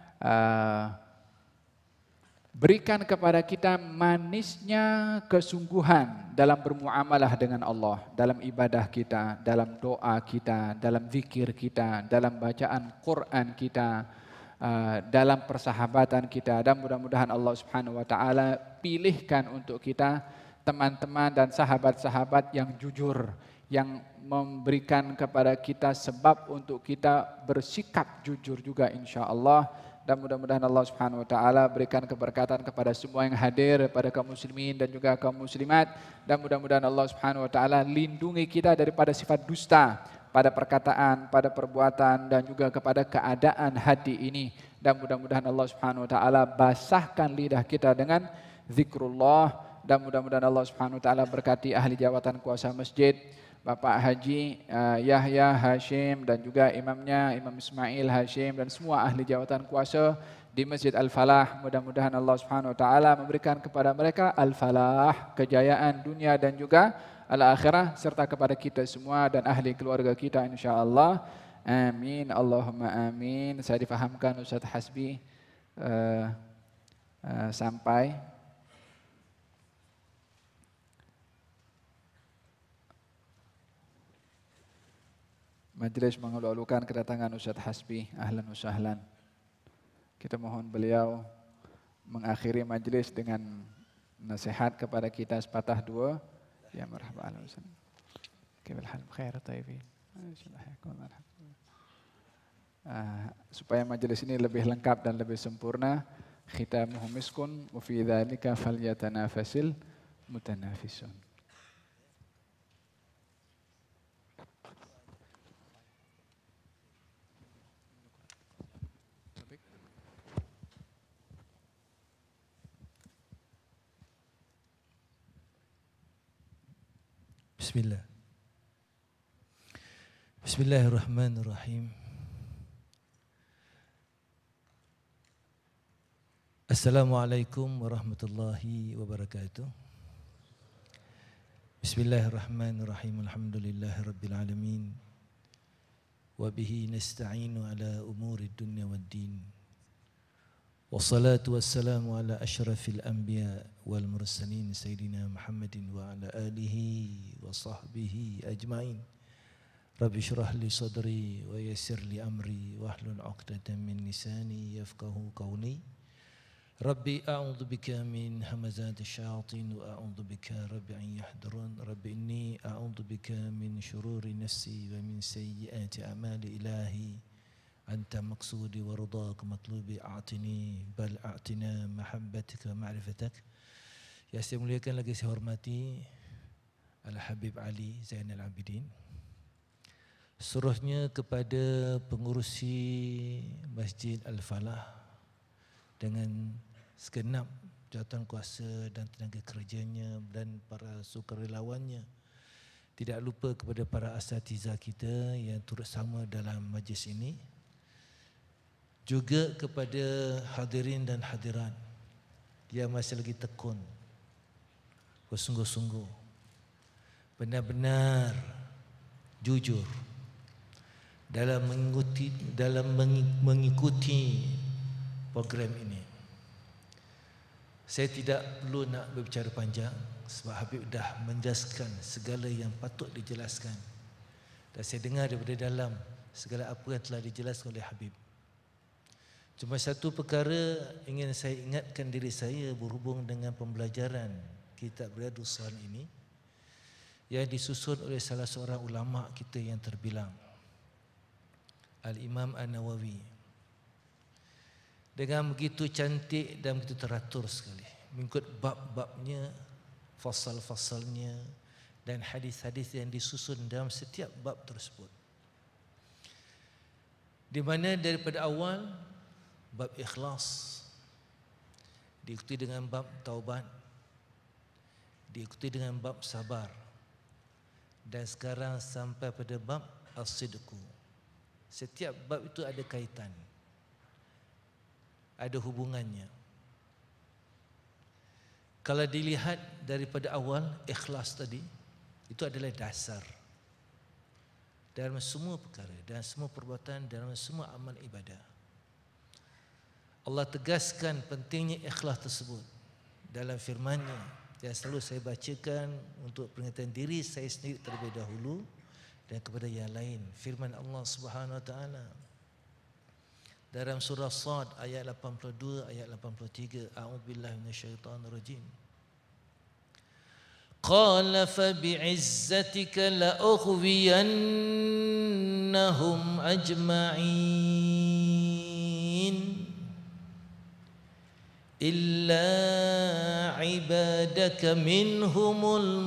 berikan kepada kita manisnya kesungguhan dalam bermuamalah dengan Allah, dalam ibadah kita, dalam doa kita, dalam zikir kita, dalam bacaan Quran kita, dalam persahabatan kita, dan mudah-mudahan Allah Subhanahu wa taala pilihkan untuk kita teman-teman dan sahabat-sahabat yang jujur, yang memberikan kepada kita sebab untuk kita bersikap jujur juga insya-Allah. Dan mudah-mudahan Allah Subhanahu wa taala berikan keberkatan kepada semua yang hadir, pada kaum muslimin dan juga kaum muslimat, dan mudah-mudahan Allah Subhanahu wa taala lindungi kita daripada sifat dusta pada perkataan, pada perbuatan dan juga kepada keadaan hati ini, dan mudah-mudahan Allah Subhanahu wa taala basahkan lidah kita dengan zikrullah, dan mudah-mudahan Allah Subhanahu wa taala berkati ahli jawatan kuasa masjid, Bapak Haji uh, Yahya Hashim dan juga imamnya Imam Ismail Hashim dan semua ahli jawatan kuasa di Masjid Al-Falah. Mudah-mudahan Allah Subhanahu wa taala memberikan kepada mereka al-falah, kejayaan dunia dan juga al-akhirah, serta kepada kita semua dan ahli keluarga kita insya-Allah. Amin. Allahumma amin. Saya difahamkan Ustaz Hasbi uh, uh, sampai majlis mengelulukan kedatangan Ustaz Hasbi. Ahlan wa sahlan. Kita mohon beliau mengakhiri majlis dengan nasihat kepada kita sepatah dua. Ya marhaba ahlan wa sahlan. Kifal hal? Khair tayyibin. Uh, supaya majlis ini lebih lengkap dan lebih sempurna, khitamuhu miskun wa fi dzalika falyatanafasil mutanafisun. Bismillah. Bismillahirrahmanirrahim. Assalamualaikum warahmatullahi wabarakatuh. Bismillahirrahmanirrahim. Alhamdulillahirabbil alamin. Wa bihi nasta'inu ala umuri dunya waddin. Wassalatu wassalamu ala asyrafil anbiya wal mursalin sayyidina Muhammadin wa ala alihi wa sahbihi ajma'in. Rabbi syrah li sadri wa yassir li amri wahlul 'uqdatam min lisani yafqahu qawli. Rabbi a'udzu bika min hamazati syayatin wa a'udzu bika rabbi an yahdurun. Rabbi inni a'udzu bika min syururi nafsi wa min sayyiati a'mali. Ilahi anta maqsudi wa ridaka matlubi, a'tini bal a'tina mahabbatika wa ma'rifatak. Ya saya muliakan lagi saya hormati Al-Habib Ali Zainal Abidin, seluruhnya kepada pengurusi Masjid Al-Falah dengan segenap jawatan kuasa dan tenaga kerjanya dan para sukarelawannya. Tidak lupa kepada para asatizah kita yang turut sama dalam majlis ini. Juga kepada hadirin dan hadirat yang masih lagi tekun, bersungguh-sungguh, benar-benar jujur dalam mengikuti dalam mengikuti program ini. Saya tidak perlu nak berbicara panjang sebab Habib dah menjelaskan segala yang patut dijelaskan, dan saya dengar daripada dalam segala apa yang telah dijelaskan oleh Habib. Cuma satu perkara ingin saya ingatkan diri saya berhubung dengan pembelajaran kitab Riyadhus Shalihin ini yang disusun oleh salah seorang ulama kita yang terbilang, Al-Imam An-Nawawi. Dengan begitu cantik dan begitu teratur sekali, mengikut bab-babnya, fasal-fasalnya dan hadis-hadis yang disusun dalam setiap bab tersebut. Di mana daripada awal bab ikhlas, diikuti dengan bab taubat, diikuti dengan bab sabar, dan sekarang sampai pada bab as-sidqu. Setiap bab itu ada kaitan, ada hubungannya. Kalau dilihat daripada awal, ikhlas tadi itu adalah dasar dalam semua perkara, dalam semua perbuatan, dalam semua amal ibadah. Allah tegaskan pentingnya ikhlas tersebut dalam firman-Nya yang selalu saya bacakan untuk peringatan diri saya sendiri terlebih dahulu dan kepada yang lain. Firman Allah Subhanahu wa taala dalam surah Sad ayat lapan puluh dua ayat lapan puluh tiga, a'udzubillahi minasyaitonir rajim. Qala fa bi'izzatika la ughwiyannahum ajma'in illa ibadaka minhumul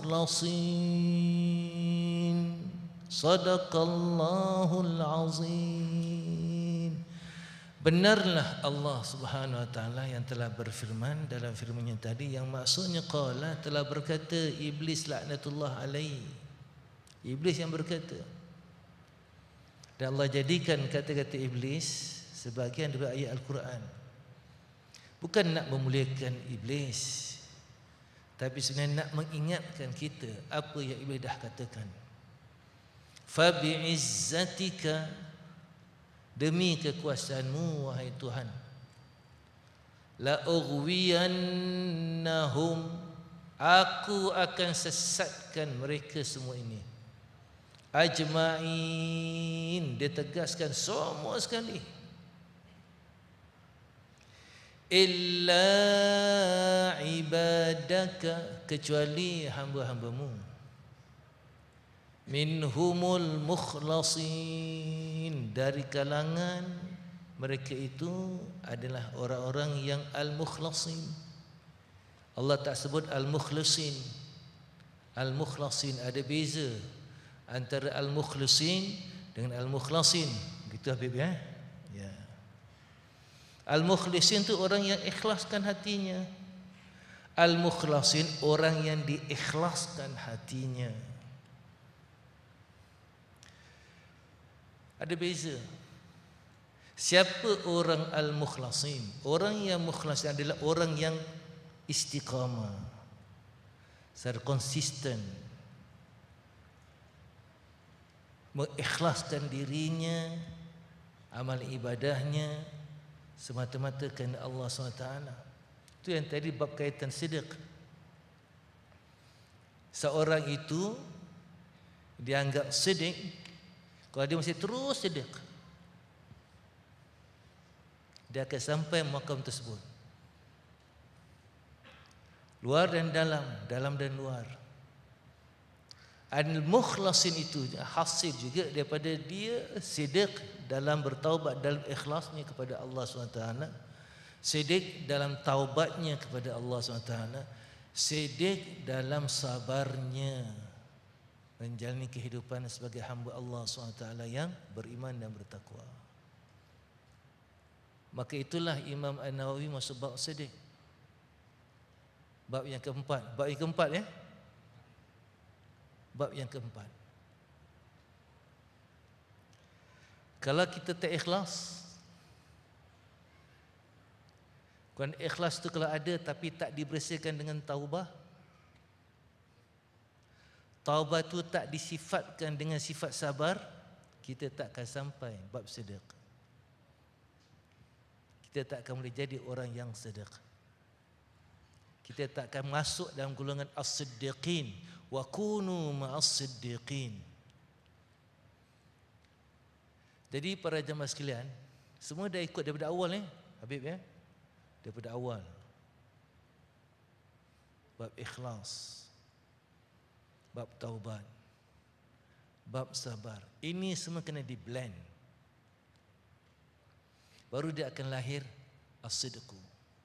mukhlasin. Sadaqallahul azim. Benarlah Allah Subhanahu wa taala yang telah berfirman dalam firman-Nya tadi, yang maksudnya qala, telah berkata iblis laknatullah alaihi. Iblis yang berkata. Dan Allah jadikan kata-kata iblis sebahagian daripada ayat Al-Quran. Bukan nak memuliakan iblis, tapi sebenarnya nak mengingatkan kita apa yang iblis dah katakan. Fa bi'izzatika, demi kekuasaanmu wahai Tuhan, la ughwiyannahum, aku akan sesatkan mereka semua ini. Ajma'in, dia tegaskan semua sekali. Illa ibadaka, kecuali hamba-hambamu, minhumul mukhlasin, dari kalangan mereka itu adalah orang-orang yang al-mukhlasin. Allah tak sebut al-mukhlasin. Al-mukhlasin, ada beza antara al-mukhlasin dengan al-mukhlasin. Gitu Habib ya? Ya. Al-mukhlasin itu orang yang ikhlaskan hatinya. Al-mukhlasin orang yang diikhlaskan hatinya. Ada beza. Siapa orang al-mukhlasin? Orang yang mukhlasin adalah orang yang istiqamah, secara konsisten, mengikhlaskan dirinya, amal ibadahnya semata-mata kerana Allah subhanahu wa taala. Itu yang tadi bab kaitan sidq. Seorang itu dianggap sidq Kalau dia masih terus siddiq, dia akan sampai makam tersebut. Luar dan dalam, dalam dan luar. Al-mukhlasin itu hasil juga daripada dia siddiq dalam bertaubat, dalam ikhlasnya kepada Allah subhanahu wa taala, siddiq dalam taubatnya kepada Allah subhanahu wa taala, siddiq dalam sabarnya menjalani kehidupan sebagai hamba Allah subhanahu wa taala yang beriman dan bertakwa. Maka itulah Imam An-Nawawi masuk bab siddiq. Bab yang keempat, bab yang keempat ya. Bab yang keempat. Kalau kita tak ikhlas, kan ikhlas tu kalau ada tapi tak dibersihkan dengan taubah, taubah tu tak disifatkan dengan sifat sabar, kita tak akan sampai bab siddiq. Kita tak akan boleh jadi orang yang siddiq. Kita tak akan masuk dalam golongan as-siddiqin. Wa kunu ma'as-siddiqin. Jadi para jemaah sekalian, semua dah ikut daripada awal ni, Habib ya. Daripada awal. Bab ikhlas. Bab taubat. Bab sabar. Ini semua kena di blend. Baru dia akan lahir as-sidqu.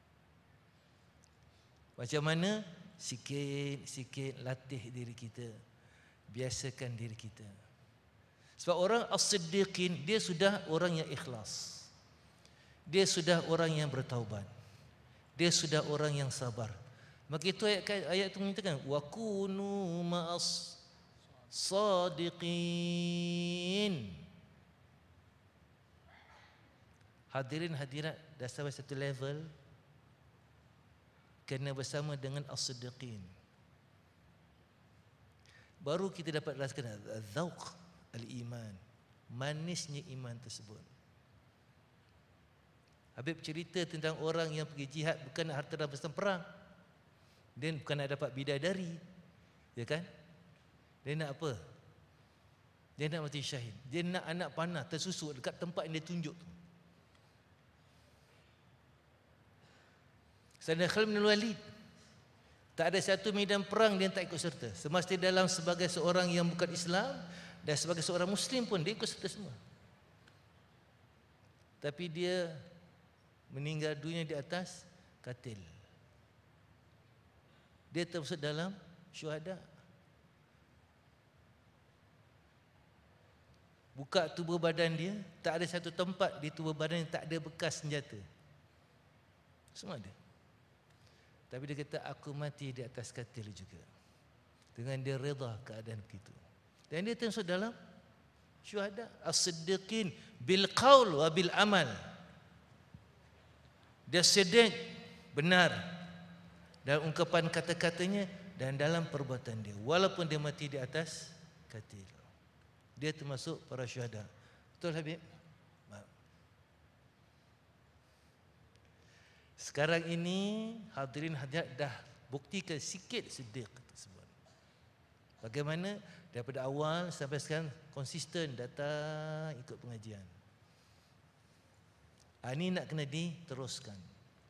Macam mana? Sikit-sikit latih diri kita, biasakan diri kita. Sebab orang as-siddiqin, dia sudah orang yang ikhlas, dia sudah orang yang bertaubat, dia sudah orang yang sabar. Maka itu ayat, ayat itu menyatakan wa kunu ma'as sadiqin. Hadirin hadirat, dah sampai satu level kena bersama dengan as-siddiqin. Baru kita dapat rasakan dzauq al-iman, manisnya iman tersebut. Habib cerita tentang orang yang pergi jihad bukan nak harta rampasan perang. Dia bukan nak dapat bidadari, ya kan? Dia nak apa? Dia nak mati syahid. Dia nak anak panah tersusuk dekat tempat yang dia tunjuk tu. Sayyidina Khalid bin Walid, tak ada satu medan perang dia tak ikut serta. Semasa dalam sebagai seorang yang bukan Islam dan sebagai seorang Muslim pun dia ikut serta semua. Tapi dia meninggal dunia di atas katil. Dia termasuk dalam syuhada. Buka tubuh badan dia, tak ada satu tempat di tubuh badan yang tak ada bekas senjata. Semua ada. Tapi dia kata aku mati di atas katil juga. Dengan dia redha keadaan begitu. Dan dia termasuk dalam syuhada as-siddiqin bil qaul wa bil amal. Dia siddiq, benar dalam ungkapan kata-katanya dan dalam perbuatan dia, walaupun dia mati di atas katil. Dia termasuk para syuhada. Betul Habib? Sekarang ini hadirin hadirat dah buktikan sikit siddiq tersebut. Bagaimana daripada awal sampai sekarang konsisten datang ikut pengajian. Ini nak kena diteruskan.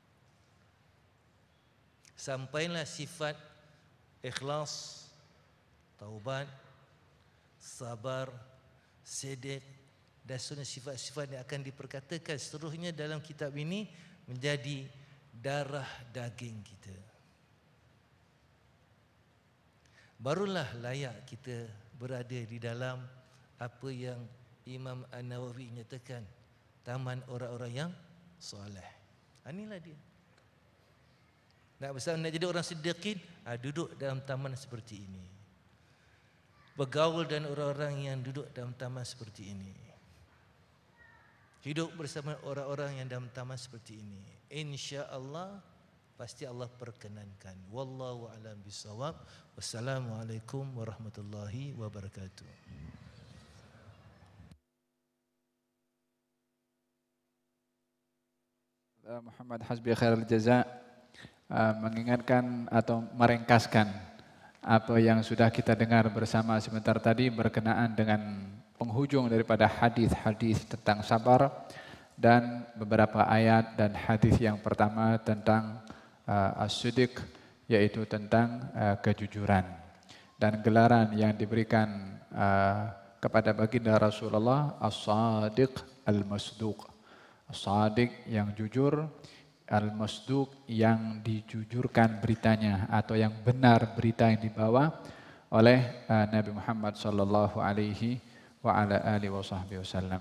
Sampailah sifat ikhlas, taubat, sabar, siddiq dan semua sifat-sifat yang akan diperkatakan seterusnya dalam kitab ini menjadi darah daging kita. Barulah layak kita berada di dalam apa yang Imam An-Nawawi nyatakan, taman orang-orang yang soleh. Inilah dia. Nak bersama, nak jadi orang siddiqin, ha, duduk dalam taman seperti ini. Bergaul dengan orang-orang yang duduk dalam taman seperti ini. Hidup bersama orang-orang yang dalam taman seperti ini. Insya-Allah pasti Allah perkenankan. Wallahu a'lam bishawab. Wassalamualaikum warahmatullahi wabarakatuh. Muhammad Hasbi Khairul Jaza uh, mengingatkan atau merengkaskan apa yang sudah kita dengar bersama sebentar tadi berkenaan dengan penghujung daripada hadis-hadis tentang sabar dan beberapa ayat dan hadis yang pertama tentang uh, as-sidq, yaitu tentang uh, kejujuran. Dan gelaran yang diberikan uh, kepada baginda Rasulullah as-sadiq al-masduq. As-sadiq yang jujur, al-masduq yang dijujurkan beritanya atau yang benar berita yang dibawa oleh uh, Nabi Muhammad sallallahu alaihi wa ala alihi wasallam.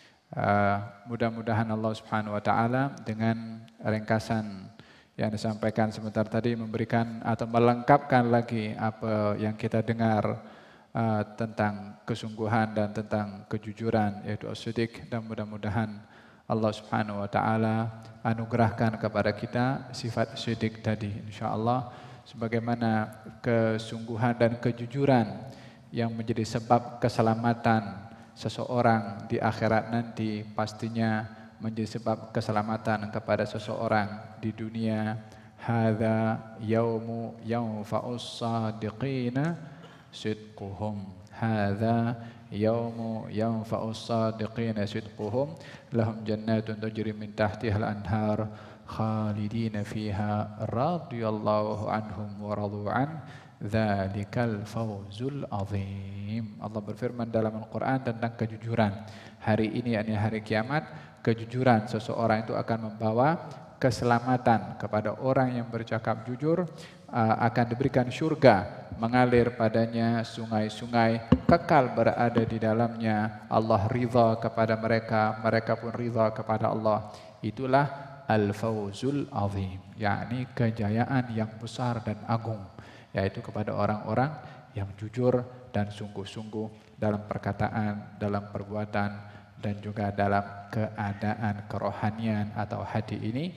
Uh, mudah-mudahan Allah Subhanahu wa taala dengan ringkasan yang disampaikan sebentar tadi memberikan atau melengkapkan lagi apa yang kita dengar uh, tentang kesungguhan dan tentang kejujuran, yaitu as-sidq, dan mudah-mudahan Allah Subhanahu wa taala anugerahkan kepada kita sifat sidq tadi insyaallah, sebagaimana kesungguhan dan kejujuran yang menjadi sebab keselamatan seseorang di akhirat nanti pastinya menjadi sebab keselamatan kepada seseorang di dunia. Hadza yaumu yanfa'us sadiqina sidquhum. Hadza yaumu yanfa'us sadiqina sidquhum lahum jannatun tajri min tahtiha al-anhar khalidina fiha radhiyallahu anhum wa radu an dzalikal fawzul azim. Allah berfirman dalam Al-Qur'an tentang kejujuran. Hari ini, yakni hari kiamat, kejujuran seseorang itu akan membawa keselamatan kepada orang yang bercakap jujur, akan diberikan syurga, mengalir padanya sungai-sungai, kekal berada di dalamnya. Allah ridha kepada mereka, mereka pun ridha kepada Allah. Itulah al-fawzul azim, yakni kejayaan yang besar dan agung, yaitu kepada orang-orang yang jujur dan sungguh-sungguh dalam perkataan, dalam perbuatan, dan juga dalam keadaan kerohanian atau hati ini,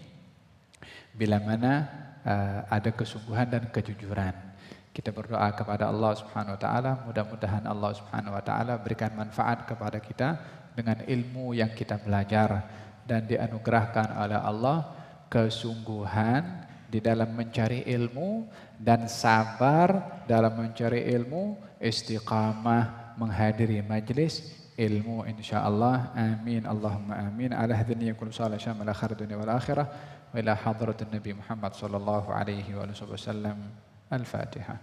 bila mana Uh, ada kesungguhan dan kejujuran. Kita berdoa kepada Allah Subhanahu wa taala, mudah-mudahan Allah Subhanahu wa taala berikan manfaat kepada kita dengan ilmu yang kita belajar, dan dianugerahkan oleh Allah kesungguhan di dalam mencari ilmu dan sabar dalam mencari ilmu, istiqamah menghadiri majlis ilmu insyaallah. Amin Allahumma amin. Ala hadhihi kullu salih syamil akhir dunia wal akhirah wa ila hadratin Nabi Muhammad sallallahu alaihi wa sallam. Al-Fatihah.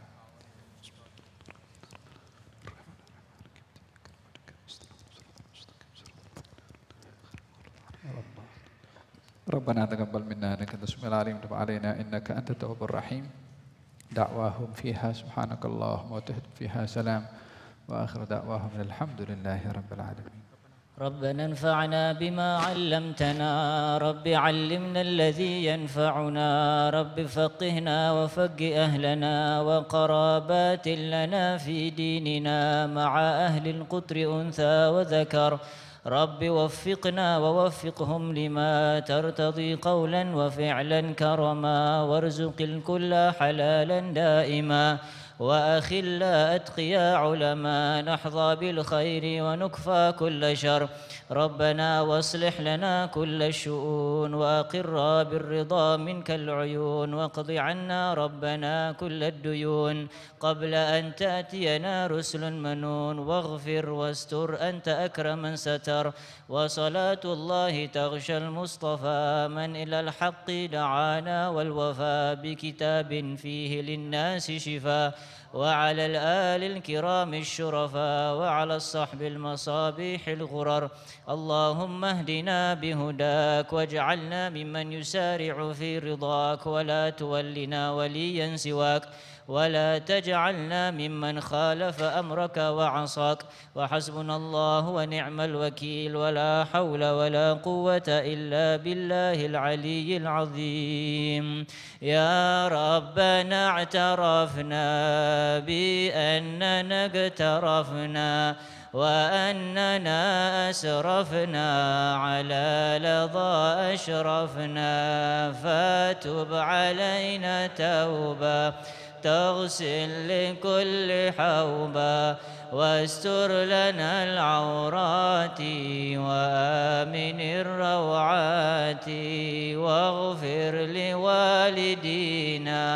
Rabbana taqabbal minna innaka antas samiul alim wa tub alaina innaka antat tawwabur rahim. Da'wahum fiha subhanakallahumma wa tahiyatuhum fiha salam. وآخر دعواهم الحمد لله رب العالمين. ربنا انفعنا بما علمتنا، رب علمنا الذي ينفعنا، رب فقهنا وفقه أهلنا وقرابات لنا في ديننا مع أهل القطر أنثى وذكر. رب وفقنا ووفقهم لما ترتضي قولا وفعلا كرما، وارزق الكل حلالا دائما، وأخلا أتقيا علما، نحظى بالخير ونكفى كل شر. ربنا واصلح لنا كل الشؤون، وأقر بالرضا منك العيون، واقض عنا ربنا كل الديون قبل أن تأتينا رسل منون، واغفر واستر أنت أكرم من ستر. وصلاة الله تغشى المصطفى من إلى الحق دعانا، والوفاء بكتاب فيه للناس شفاء، وعلى الآل الكرام الشرفاء، وعلى الصحب المصابيح الغرر. اللهم اهدنا بهداك، واجعلنا ممن يسارع في رضاك، ولا تولنا وليا سواك، ولا تجعلنا ممن خالف أمرك وعصاك. وحسبنا الله ونعم الوكيل، ولا حول ولا قوة إلا بالله العلي العظيم. يا ربنا اعترفنا بأننا اقترفنا، وأننا أسرفنا على لظى أشرفنا، فتب علينا توبة تغسل لكل حوبة، واستر لنا العورات وآمن الروعات، واغفر لوالدينا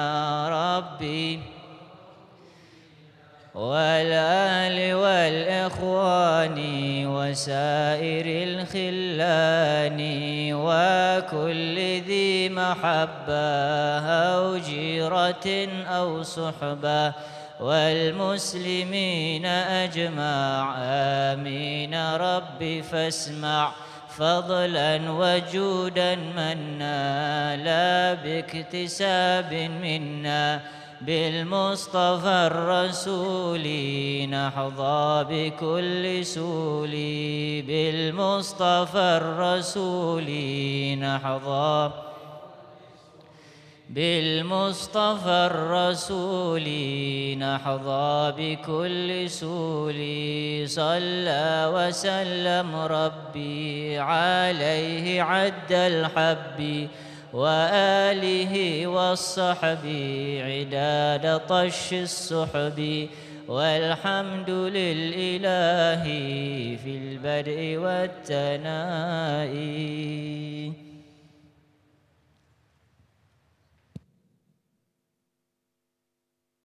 ربي والآل والإخوان الإخوان وسائر الخلان وكل ذي محبة أو جيرة أو صحبة والمسلمين أجمع آمين رب فاسمع فضلا وجودا منا لا باكتساب منا بالمصطفى الرسول نحظى بكل سول بالمصطفى الرسول نحظى بالمصطفى الرسول نحظى بكل سول صلى وسلم ربي عليه عد الحب وآله والصحب عداد طش السحب والحمد للإله في البدء والتنائي.